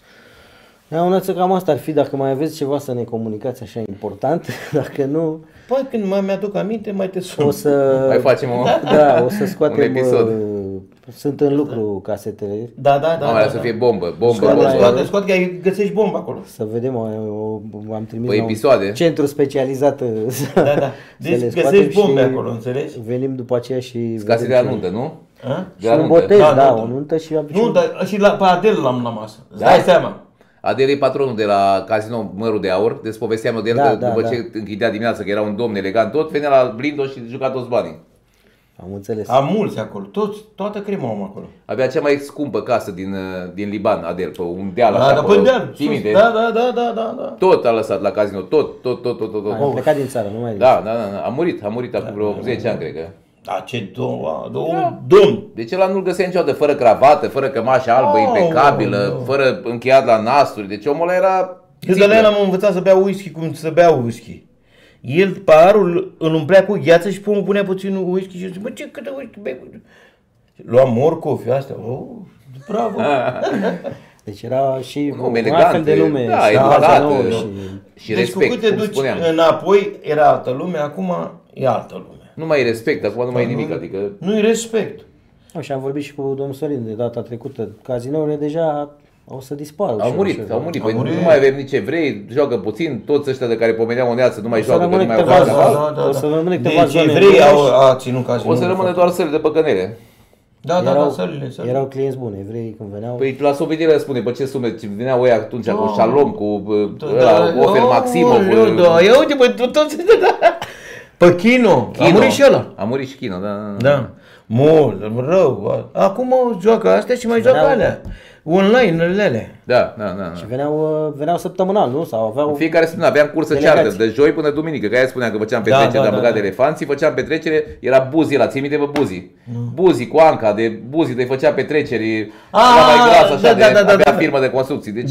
A: Da, Uneță, cam asta ar fi, dacă mai aveți ceva să ne comunicați așa important, dacă nu,
B: Păi când mai mi-aduc aminte, mai te sun.
A: o să...
C: Mai facem o...
A: Da, o să scoatem...
C: Un episod.
A: Sunt în lucru casetele,
B: Da.
C: Mamă, să fie bombă.
B: Scoate că găsești bomba acolo.
A: să vedem, am trimis
C: Păi
A: la un
C: episoade.
A: centru specializat
B: Da.
A: să
B: Deci
A: le
B: găsești
A: scoatem
B: bombe
A: și
B: acolo, înțelegi?
A: venim după aceea și...
C: Case de
A: vedem
C: anuntă, nu?
B: A?
C: De
A: și un
C: anuntă.
A: botez,
B: Da,
A: da,
B: nuntă.
A: o nuntă și...
B: Nu, dar și pe Adel l-am la masă. Îți
C: Da?
B: dai seama.
C: Adel e patronul de la Casino Mărul de Aur, deci povesteam eu de el,
A: Da,
C: că
A: da,
C: după
A: da.
C: ce închidea dimineața, că era un domn elegant tot, venea la Blindo și juca toți banii.
A: Am înțeles.
B: Am mulți acolo, toată crema am acolo.
C: Avea cea mai scumpă casă din Liban, Adel, pe un deal așa,
B: Da,
C: pe
B: pe deal.
C: ții minte?
B: Da.
C: Tot a lăsat la casino, tot.
A: Am plecat din țară, nu mai
C: Da, a murit acum vreo 10 ani, cred că.
B: Da, ce domn.
C: Deci ăla nu-l găsea niciodată fără cravată, fără cămașă albă, impecabilă, fără încheiat la nasturi. Deci omul ăla era...
B: Eu de la el am învățat să bea whisky cum să bea whisky. El paharul îl umplea cu gheață și pomul punea puțin whisky și zicea, bă, ce câte whisky bei? Lua morcofi astea. Bravo.
A: Deci era și
C: Un om
A: un
C: elegant,
A: altfel de lume.
C: da,
A: și
C: educat,
A: altfel
C: da.
A: și...
C: Și
B: Deci cu
C: respect,
B: cât te
C: cum
B: duci
C: spuneam.
B: înapoi, era altă lume, acum e altă lume.
C: Nu mai e respect, acum nu mai e nimic, adică...
B: Nu-i respect.
A: Și am vorbit și cu domnul Sorin de data trecută. Cazinourile deja o să dispară.
C: Au
A: ușor,
C: murit. Păi
B: murit.
C: nu mai avem nici evrei, joacă puțin, toți ăștia de care pomeneam o neață nu mai
A: O să
C: joacă, că nu
A: rămână
C: mai au
A: câteva
C: carnaval.
A: zone. O să rămână câteva
B: Deci
A: zone
B: evrei
A: în
B: au ținut cazinul.
C: O să rămână doar săli de păcănele.
B: Da, sălile.
A: Erau clienți buni, evrei când veneau.
C: Păi la sovedire le spune, pe ce sume, ce veneau ăia atunci cu Shalom, cu
B: Da,
C: Ofer Maximov.
B: Da, ia uite, bă, toți pe Chino. A murit și ăla.
C: A murit și Chino, da.
B: Da. Mult, rău. Acum joacă astea și mai joacă alea. Online-urile alea.
C: Da.
A: Și veneau săptămânal, nu? Sau aveau...
C: În fiecare săptămână aveam cursă
A: Delegații.
C: ceartă, de joi până duminică, că aia spuneam că făceam petrecere de băgat de elefanții, făceam petrecere, era Buzi ăla, ții minte pe Buzi? Buzi cu Anca, de Buzi, de făcea petreceri, era mai gras așa, avea firmă de construcții. Deci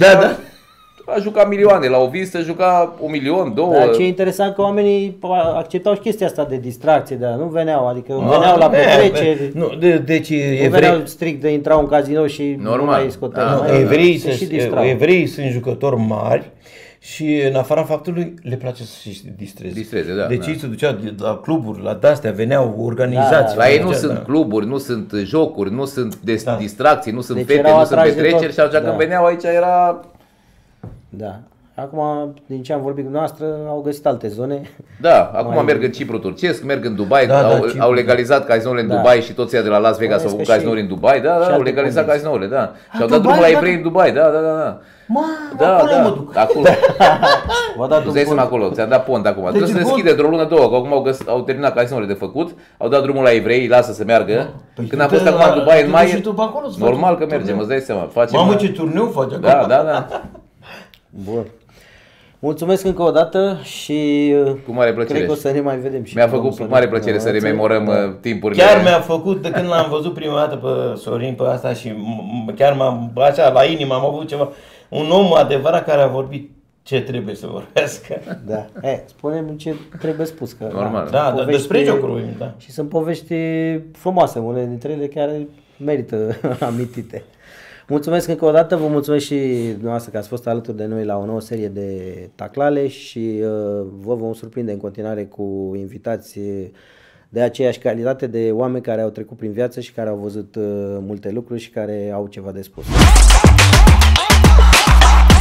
C: a jucat milioane, la o vizită juca 1 milion, 2.
A: Dar ce e interesant că oamenii acceptau și chestia asta de distracție, dar nu veneau, adică veneau la petreceri,
B: Nu, deci
A: nu veneau strict de intrau în cazinou și nu
C: Normal.
A: mai scoteau.
C: Da,
A: mai-
B: evreii
A: se și distrau.
B: evreii sunt jucători mari Și în afara faptului le place să se distreze.
C: Distreze, da,
B: Deci
C: da.
B: ei se duceau la cluburi, la de-astea, veneau organizații.
C: La ei nu
B: făceau,
C: sunt cluburi, nu sunt jocuri, nu sunt distracții, nu sunt
A: Deci
C: fete,
A: erau
C: nu sunt
A: atrași de
C: petreceri
A: tot.
C: și atunci când veneau aici era...
A: Da. Acum, din ce am vorbit cu noastră, au găsit alte zone.
C: Da, acum merg în Cipru turcesc, merg în Dubai,
B: Cipru.
C: au legalizat cazinourile în
A: Da.
C: Dubai și toți ăia de la Las Vegas au
A: Bănuiesc
C: făcut
A: că
C: cazinouri în Dubai, da,
A: și
C: au
A: alte
C: legalizat
A: condiții.
C: cazinourile, da. Și au dat
B: Dubai,
C: drumul la
B: da?
C: evrei în Dubai, da.
B: Mă, acolo mă duc.
C: Acolo.
A: V-a dat un
C: Îți dai seama acolo, ți-am dat pont acum. Trebuie să
B: pont?
C: deschide într-o lună, două, că acum au terminat cazinourile de făcut, au dat drumul la evrei, lasă să meargă.
B: Păi
C: Când am
B: tu
C: fost
B: te-
C: acum în Dubai
B: te
C: în
B: duci
C: mai,
B: și tu pe acolo să faci
C: normal că
B: un
C: mergem,
B: turneu.
C: îți dai seama. Facem.
B: Mamă, ce turneu faci acolo.
C: Da.
A: Bun. Mulțumesc încă o dată și
C: Cu mare plăcere.
A: cred că o să ne mai vedem. Și
C: Mi-a
A: cu
C: făcut
A: domnul
C: mare
A: Sorin.
C: plăcere să rememorăm timpurile.
B: Chiar mi-a făcut, de când l-am văzut prima dată pe Sorin pe asta și chiar m-am, așa, la inimă am avut ceva. Un om adevărat care a vorbit ce trebuie să vorbească.
A: Da. Spune-mi ce trebuie spus. Că,
C: Normal.
B: Da,
A: povești-
B: despre jocuri vorbim, da.
A: Și sunt povești frumoase, unele dintre ele chiar merită amintite. Mulțumesc încă o dată, vă mulțumesc și dumneavoastră că ați fost alături de noi la o nouă serie de taclale și vă vom surprinde în continuare cu invitați de aceeași calitate, de oameni care au trecut prin viață și care au văzut multe lucruri și care au ceva de spus.